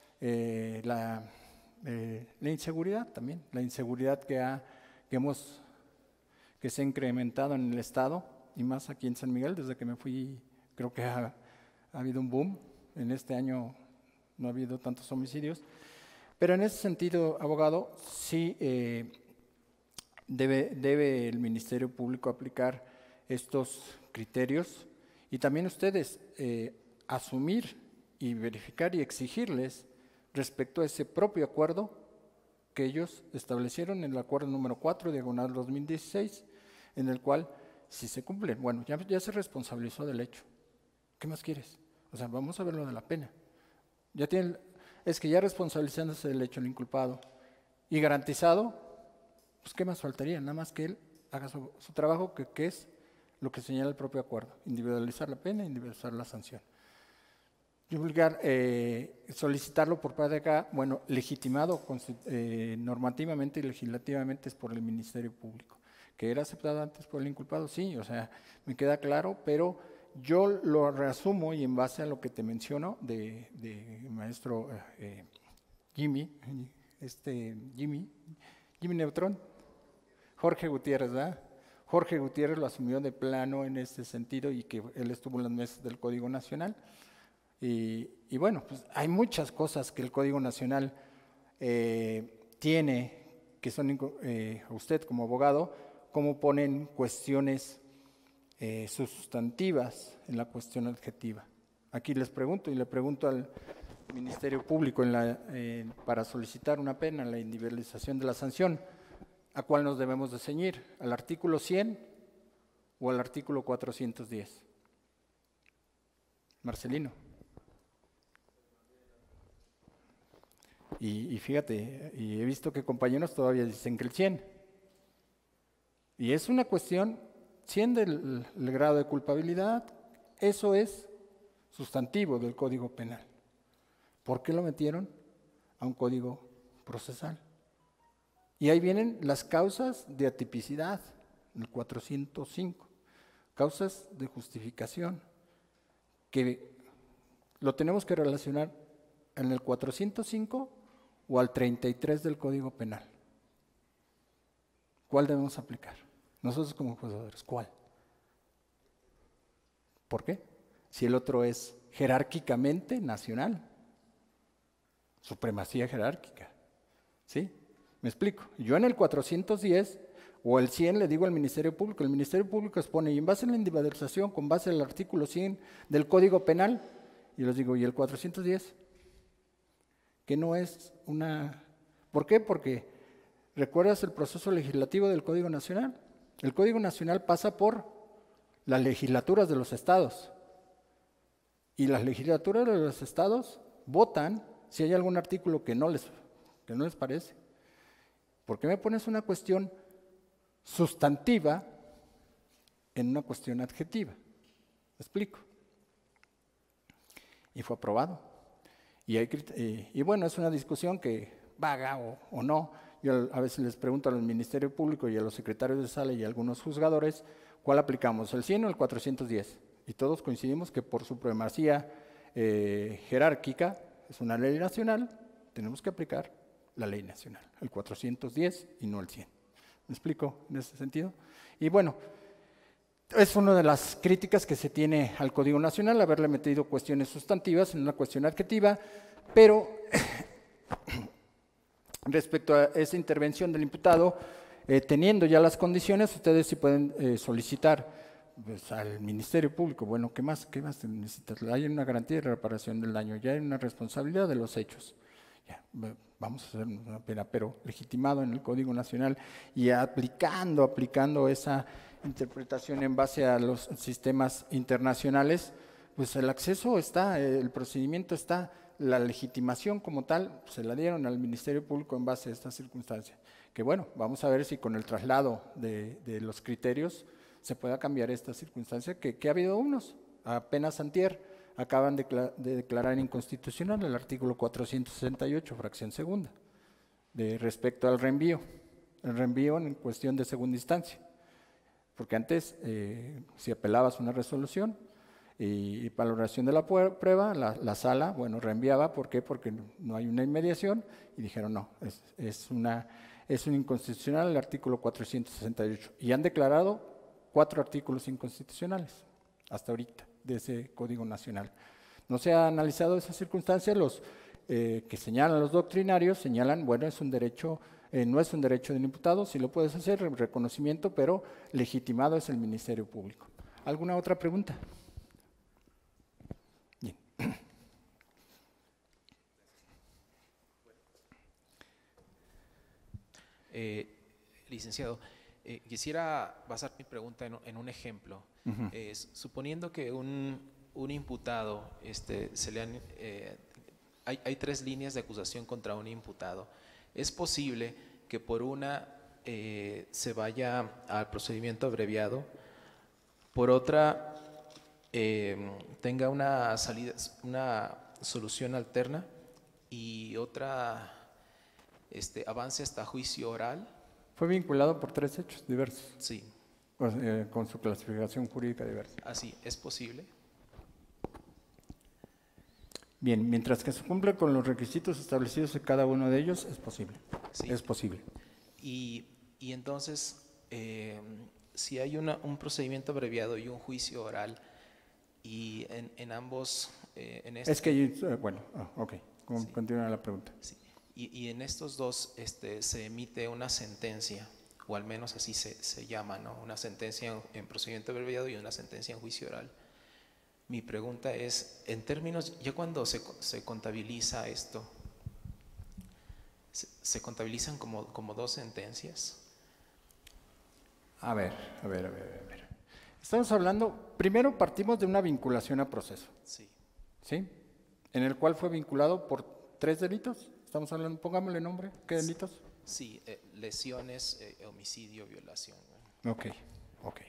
eh, la, eh, la inseguridad también, la inseguridad que, ha, que, hemos, que se ha incrementado en el Estado, y más aquí en San Miguel, desde que me fui, creo que ha, ha habido un boom, en este año no ha habido tantos homicidios. Pero en ese sentido, abogado, sí eh, debe, debe el Ministerio Público aplicar estos criterios y también ustedes eh, asumir y verificar y exigirles respecto a ese propio acuerdo que ellos establecieron en el acuerdo número cuatro, diagonal dos mil dieciséis, en el cual, si se cumplen, bueno, ya, ya se responsabilizó del hecho. ¿Qué más quieres? O sea, vamos a ver lo de la pena. Ya tienen... Es que ya responsabilizándose del hecho el inculpado y garantizado, pues ¿qué más faltaría? Nada más que él haga su, su trabajo, que, que es lo que señala el propio acuerdo, individualizar la pena, individualizar la sanción. Divulgar, eh, solicitarlo por parte de acá, bueno, legitimado eh, normativamente y legislativamente es por el Ministerio Público. ¿Que era aceptado antes por el inculpado? Sí, o sea, me queda claro, pero yo lo reasumo y en base a lo que te menciono de, de maestro eh, Jimmy, este Jimmy, Jimmy Neutrón, Jorge Gutiérrez, ¿verdad? Jorge Gutiérrez lo asumió de plano en este sentido y que él estuvo en las mesas del Código Nacional. Y, y bueno, pues hay muchas cosas que el Código Nacional eh, tiene, que son, eh, usted como abogado, cómo ponen cuestiones Eh, sustantivas en la cuestión adjetiva. Aquí les pregunto y le pregunto al Ministerio Público en la, eh, para solicitar una pena, la individualización de la sanción, ¿a cuál nos debemos de ceñir? ¿Al artículo cien o al artículo cuatrocientos diez? Marcelino. Y, y fíjate, y he visto que compañeros todavía dicen que el cien. Y es una cuestión cien del el grado de culpabilidad, eso es sustantivo del Código Penal. ¿Por qué lo metieron a un código procesal? Y ahí vienen las causas de atipicidad, el cuatrocientos cinco, causas de justificación, que lo tenemos que relacionar en el cuatrocientos cinco o al treinta y tres del Código Penal. ¿Cuál debemos aplicar? Nosotros como juzgadores, ¿cuál? ¿Por qué? Si el otro es jerárquicamente nacional, supremacía jerárquica, ¿sí? Me explico. Yo en el cuatrocientos diez o el cien le digo al Ministerio Público, el Ministerio Público expone, y en base a la individualización, con base al artículo cien del Código Penal, Y les digo, ¿y el cuatrocientos diez? Que no es una... ¿Por qué? Porque ¿recuerdas el proceso legislativo del Código Nacional? El Código Nacional pasa por las legislaturas de los estados. Y las legislaturas de los estados votan si hay algún artículo que no les, que no les parece. ¿Por qué me pones una cuestión sustantiva en una cuestión adjetiva? ¿Me explico? Y fue aprobado. Y, hay, y, y bueno, es una discusión que vaga o, o no. Yo a veces les pregunto al Ministerio Público y a los secretarios de sala y a algunos juzgadores, ¿cuál aplicamos, el cien o el cuatrocientos diez? Y todos coincidimos que por supremacía eh, jerárquica, es una ley nacional, tenemos que aplicar la ley nacional, el cuatrocientos diez y no el cien. ¿Me explico en ese sentido? Y bueno, es una de las críticas que se tiene al Código Nacional, haberle metido cuestiones sustantivas en una cuestión adjetiva, pero respecto a esa intervención del imputado, eh, teniendo ya las condiciones, ustedes sí pueden eh, solicitar pues, al Ministerio Público, bueno, ¿qué más, qué más se necesita? Hay una garantía de reparación del daño, ya hay una responsabilidad de los hechos. Ya, vamos a hacer una pena, pero legitimado en el Código Nacional y aplicando, aplicando esa interpretación en base a los sistemas internacionales, pues el acceso está, el procedimiento está, la legitimación como tal se la dieron al Ministerio Público en base a estas circunstancias. Que bueno, vamos a ver si con el traslado de, de los criterios se pueda cambiar esta circunstancia, que, que ha habido unos, apenas antier, acaban de, de declarar inconstitucional el artículo cuatrocientos sesenta y ocho, fracción segunda, de respecto al reenvío, el reenvío en cuestión de segunda instancia. Porque antes, eh, si apelabas una resolución y, y valoración de la prueba, la, la sala, bueno, reenviaba. ¿Por qué? Porque no hay una inmediación y dijeron no, es, es, una, es un inconstitucional el artículo cuatrocientos sesenta y ocho. Y han declarado cuatro artículos inconstitucionales hasta ahorita de ese Código Nacional. No se ha analizado esa circunstancia, los eh, que señalan los doctrinarios señalan, bueno, es un derecho, eh, no es un derecho del imputado, sí lo puedes hacer, reconocimiento, pero legitimado es el Ministerio Público. ¿Alguna otra pregunta? Bien. Eh, licenciado, eh, quisiera basar mi pregunta en, en un ejemplo. Uh-huh. eh, suponiendo que un, un imputado, este, se le han, eh, hay, hay tres líneas de acusación contra un imputado. ¿Es posible que por una eh, se vaya al procedimiento abreviado, por otra eh, tenga una salida, una solución alterna y otra este, avance hasta juicio oral? Fue vinculado por tres hechos diversos. Sí. Pues, eh, con su clasificación jurídica diversa. Así, ¿es posible? Bien, mientras que se cumple con los requisitos establecidos en cada uno de ellos, es posible. Sí. Es posible. Y, y entonces, eh, si hay una, un procedimiento abreviado y un juicio oral, y en, en ambos… Eh, en este, es que, eh, bueno, oh, ok, sí. Continúa la pregunta. Sí. Y, y en estos dos este, se emite una sentencia, o al menos así se, se llama, ¿no? Una sentencia en, en procedimiento abreviado y una sentencia en juicio oral. Mi pregunta es, en términos, ya cuando se, se contabiliza esto, ¿se, se contabilizan como, como dos sentencias? A ver, a ver, a ver, a ver. Estamos hablando, primero partimos de una vinculación a proceso. Sí. ¿Sí? En el cual fue vinculado por tres delitos. Estamos hablando, pongámosle nombre, ¿qué delitos? Sí, eh, lesiones, eh, homicidio, violación. Ok, ok.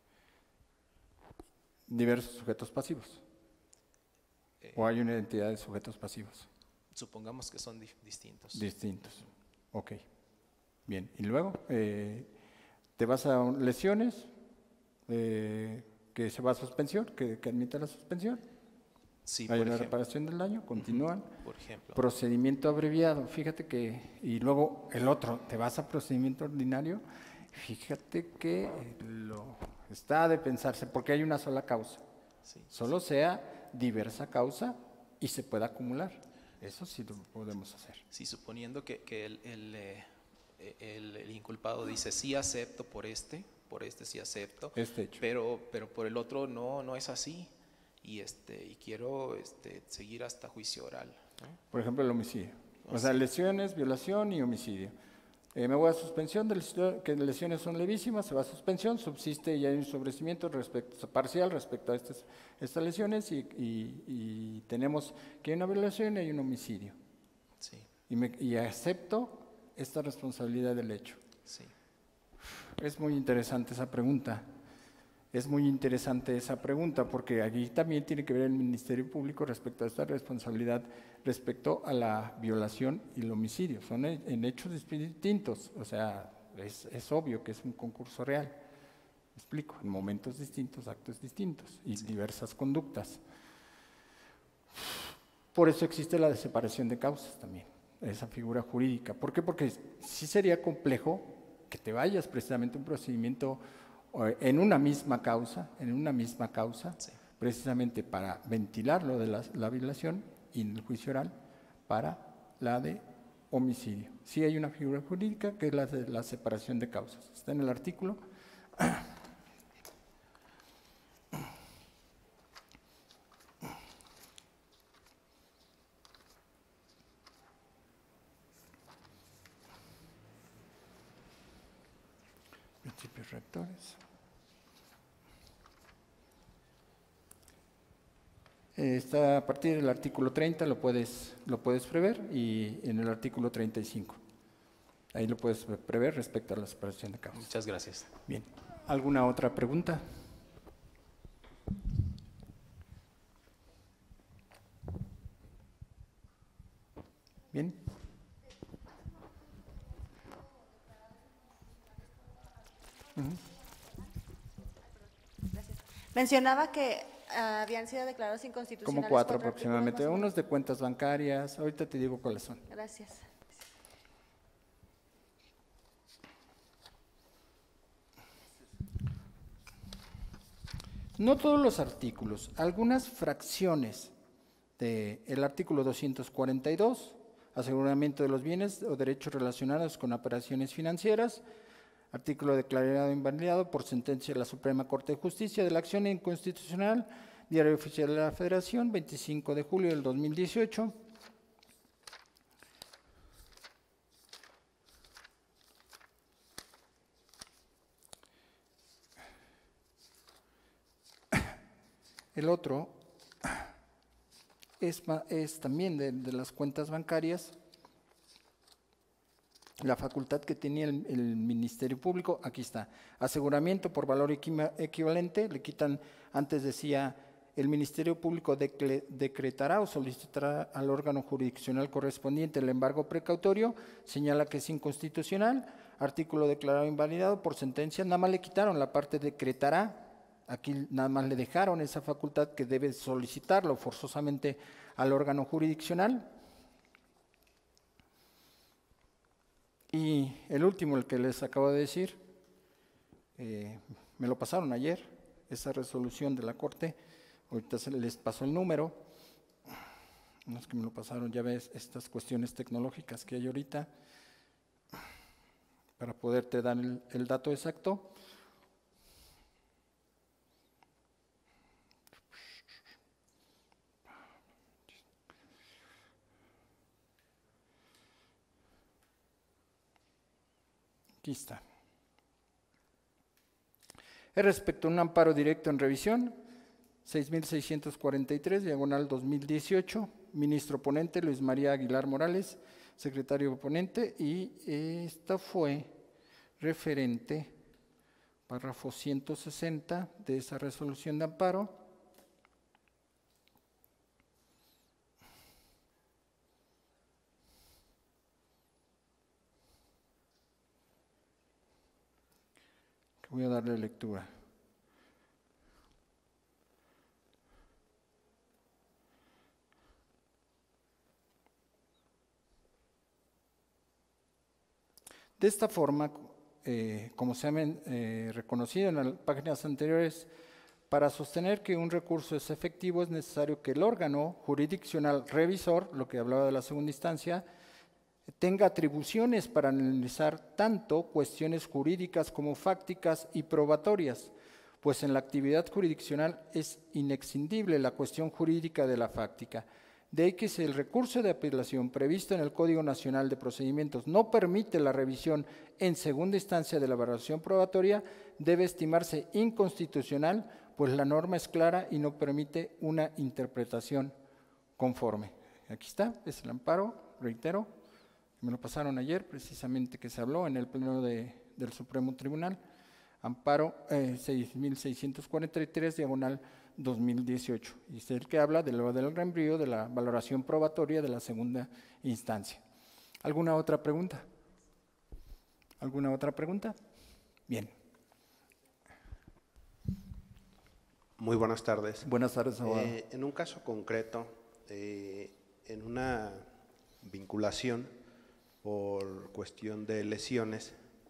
Diversos sujetos pasivos. Eh, ¿O hay una identidad de sujetos pasivos? Supongamos que son di distintos. Distintos, ok. Bien, y luego, eh, te vas a lesiones, eh, que se va a suspensión, que, que admite la suspensión. Sí, hay por una ejemplo. reparación del daño, continúan. Por ejemplo. Procedimiento abreviado, fíjate que, y luego el otro, te vas a procedimiento ordinario, fíjate que lo está de pensarse, porque hay una sola causa. Sí, Solo sí. sea diversa causa y se pueda acumular. Eso sí lo podemos hacer. Sí, suponiendo que, que el, el, eh, el, el inculpado dice, sí acepto por este, por este sí acepto, este hecho. Pero, pero por el otro no, no es así. y, este, y quiero este, seguir hasta juicio oral, ¿no? Por ejemplo, el homicidio. O Ah, sea, sí. lesiones, violación y homicidio. Eh, me voy a suspensión, de les- que lesiones son levísimas, se va a suspensión, subsiste y hay un sobrecimiento respecto, parcial respecto a estas, estas lesiones y, y- y tenemos que hay una violación y hay un homicidio. Sí, Y, me- y acepto esta responsabilidad del hecho. sí. Es muy interesante esa pregunta. Es muy interesante esa pregunta porque aquí también tiene que ver el Ministerio Público respecto a esta responsabilidad respecto a la violación y el homicidio. Son he- en hechos distintos, o sea, es, es obvio que es un concurso real. ¿Me explico? En momentos distintos, actos distintos y diversas conductas. Por eso existe la de separación de causas también, esa figura jurídica. ¿Por qué? Porque sí sería complejo que te vayas precisamente a un procedimiento eh, en una misma causa, en una misma causa, Sí. precisamente para ventilar lo de la, la violación y en el juicio oral para la de homicidio. Sí hay una figura jurídica que es la de la separación de causas. Está en el artículo. Principios rectores. Eh, Está a partir del artículo treinta, lo puedes, lo puedes prever, y en el artículo treinta y cinco. Ahí lo puedes prever respecto a la separación de causas. Muchas gracias. Bien. ¿Alguna otra pregunta? Bien. Mencionaba que ah, habían sido declarados Como inconstitucionales cuatro artículos aproximadamente. más o menos. Unos de cuentas bancarias. Ahorita te digo cuáles son. Gracias. No todos los artículos, algunas fracciones del artículo doscientos cuarenta y dos, aseguramiento de los bienes o derechos relacionados con operaciones financieras, artículo declarado invalidado por sentencia de la Suprema Corte de Justicia de la acción inconstitucional, Diario Oficial de la Federación, veinticinco de julio del dos mil dieciocho. El otro es, ma- es también de, de las cuentas bancarias, la facultad que tenía el, el Ministerio Público, aquí está, aseguramiento por valor equima- equivalente, le quitan, antes decía, el Ministerio Público decle- decretará o solicitará al órgano jurisdiccional correspondiente el embargo precautorio, señala que es inconstitucional, artículo declarado invalidado por sentencia, nada más le quitaron la parte decretará. Aquí nada más le dejaron esa facultad que debe solicitarlo forzosamente al órgano jurisdiccional. Y el último, el que les acabo de decir, eh, me lo pasaron ayer, esa resolución de la Corte, ahorita se les pasó el número, no es que me lo pasaron, ya ves estas cuestiones tecnológicas que hay ahorita, para poderte dar el, el dato exacto. Aquí está. Es respecto a un amparo directo en revisión, seis mil seiscientos cuarenta y tres, diagonal dos mil dieciocho, ministro ponente Luis María Aguilar Morales, secretario ponente, y esta fue referente, párrafo ciento sesenta de esa resolución de amparo. Voy a darle lectura. De esta forma, eh, como se ha eh, reconocido en las páginas anteriores, para sostener que un recurso es efectivo es necesario que el órgano jurisdiccional revisor, lo que hablaba de la segunda instancia, tenga atribuciones para analizar tanto cuestiones jurídicas como fácticas y probatorias, pues en la actividad jurisdiccional es inexcindible la cuestión jurídica de la fáctica. De ahí que si el recurso de apelación previsto en el Código Nacional de Procedimientos no permite la revisión en segunda instancia de la valoración probatoria, debe estimarse inconstitucional, pues la norma es clara y no permite una interpretación conforme. Aquí está, es el amparo, reitero, me lo pasaron ayer precisamente que se habló en el Pleno de, del Supremo Tribunal, amparo eh, seis mil seiscientos cuarenta y tres, diagonal dos mil dieciocho, y es el que habla de lo del reempleo de la valoración probatoria de la segunda instancia. ¿Alguna otra pregunta? ¿Alguna otra pregunta? Bien. Muy buenas tardes. Buenas tardes, abogado. Eh, en un caso concreto, eh, en una vinculación por cuestión de lesiones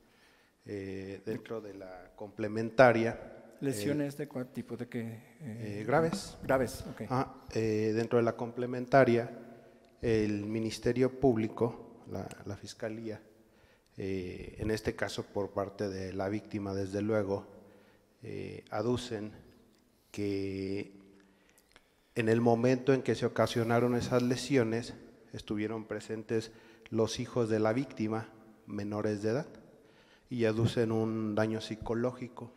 eh, dentro de la complementaria. ¿Lesiones eh, de cuál tipo? ¿De qué? Eh, eh, graves. Graves, ok. Ah, eh, dentro de la complementaria, el Ministerio Público, la, la Fiscalía, eh, en este caso por parte de la víctima, desde luego, eh, aducen que en el momento en que se ocasionaron esas lesiones, estuvieron presentes los hijos de la víctima, menores de edad, y aducen un daño psicológico.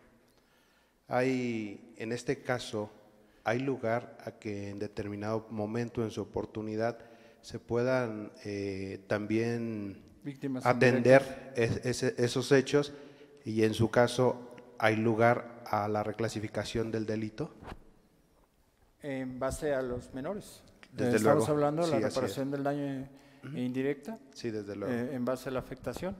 Hay, en este caso, hay lugar a que en determinado momento, en su oportunidad, se puedan eh, también Víctimas atender es, es, esos hechos, y en su caso, ¿hay lugar a la reclasificación del delito? En base a los menores. Desde Estamos luego. hablando de la Sí, así reparación del daño indirecta. Sí, desde luego. Eh, en base a la afectación.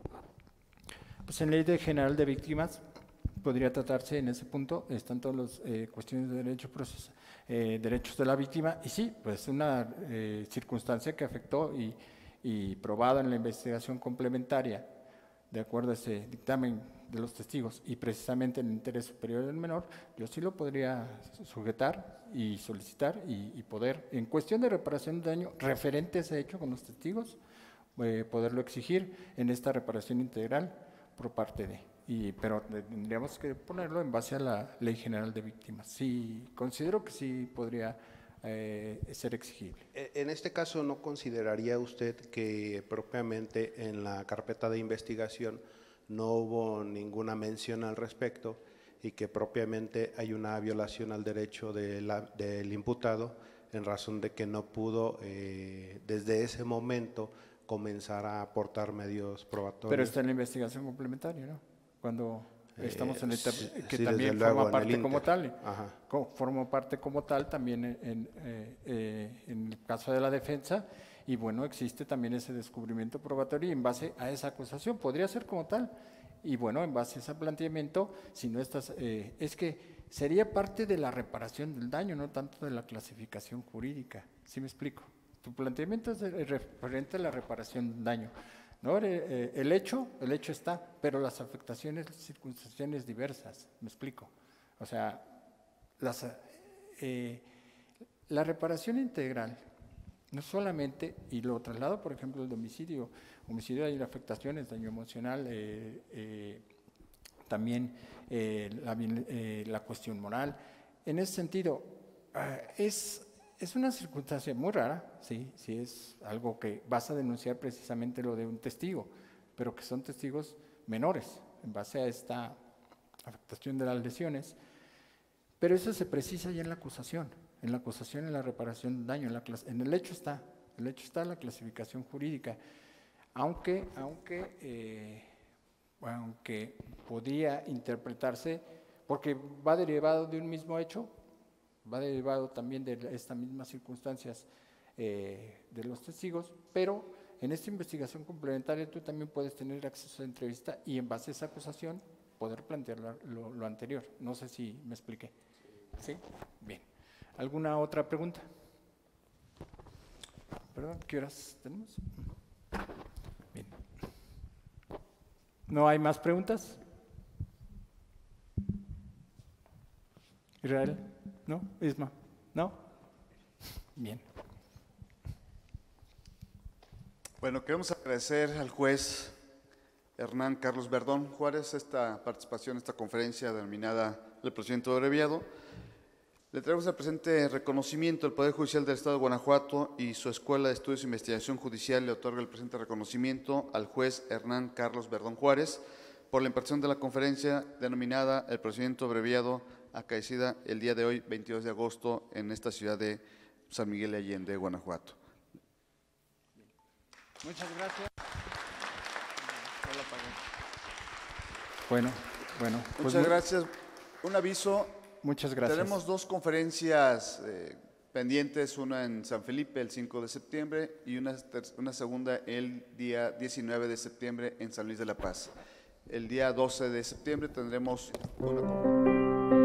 Pues en Ley de General de Víctimas podría tratarse en ese punto, están todas las eh, cuestiones de derecho proces, eh, derechos de la víctima, y sí, pues una eh, circunstancia que afectó y, y probada en la investigación complementaria, de acuerdo a ese dictamen de los testigos, y precisamente en el interés superior del menor, yo sí lo podría sujetar y solicitar y, y poder, en cuestión de reparación de daño referente a ese hecho con los testigos, eh, poderlo exigir en esta reparación integral por parte de, y, pero tendríamos que ponerlo en base a la Ley General de Víctimas. Sí, considero que sí podría eh, ser exigible. En este caso, ¿no consideraría usted que propiamente en la carpeta de investigación no hubo ninguna mención al respecto y que propiamente hay una violación al derecho de la, del imputado en razón de que no pudo eh, desde ese momento comenzar a aportar medios probatorios? Pero está en la investigación complementaria, ¿no? Cuando estamos en el sí, que sí, también desde luego, forma en parte el como Inter. tal, Ajá. co- forma parte como tal también en, en, eh, eh, en el caso de la defensa, y bueno, existe también ese descubrimiento probatorio y en base a esa acusación podría ser como tal, y bueno, en base a ese planteamiento, si no estás, eh, es que sería parte de la reparación del daño, no tanto de la clasificación jurídica, ¿sí me explico? Tu planteamiento es referente a la reparación del daño. ¿No? Eh, el hecho, el hecho está, pero las afectaciones, circunstancias diversas, me explico. O sea, las, eh, la reparación integral, no solamente, y lo traslado, por ejemplo, el de homicidio, homicidio hay afectaciones, daño emocional, eh, eh, también eh, la, eh, la cuestión moral. En ese sentido, eh, es... Es una circunstancia muy rara, sí, sí es algo que vas a denunciar precisamente lo de un testigo, pero que son testigos menores en base a esta afectación de las lesiones, pero eso se precisa ya en la acusación, en la acusación, en la reparación del daño, en, la, en el hecho está, el hecho está en la clasificación jurídica, aunque, aunque, eh, aunque podía interpretarse, porque va derivado de un mismo hecho, va derivado también de estas mismas circunstancias eh, de los testigos, pero en esta investigación complementaria tú también puedes tener acceso a entrevista y en base a esa acusación poder plantear lo, lo anterior. No sé si me expliqué. ¿Sí? Bien. ¿Alguna otra pregunta? Perdón, ¿qué horas tenemos? Bien. ¿No hay más preguntas? Israel, ¿no? Isma, ¿no? Bien. Bueno, queremos agradecer al juez Hernán Carlos Verdón Juárez esta participación en esta conferencia denominada el procedimiento abreviado. Le traemos el presente reconocimiento. El Poder Judicial del Estado de Guanajuato y su Escuela de Estudios e Investigación Judicial le otorga el presente reconocimiento al juez Hernán Carlos Verdón Juárez por la impartición de la conferencia denominada El procedimiento abreviado, acaecida el día de hoy, veintidós de agosto, en esta ciudad de San Miguel de Allende, Guanajuato. Muchas gracias. Bueno, bueno. Pues Muchas muy, gracias. Un aviso. Muchas gracias. Tenemos dos conferencias eh, pendientes, una en San Felipe el cinco de septiembre y una, una segunda el día diecinueve de septiembre en San Luis de la Paz. El día doce de septiembre tendremos una conferencia.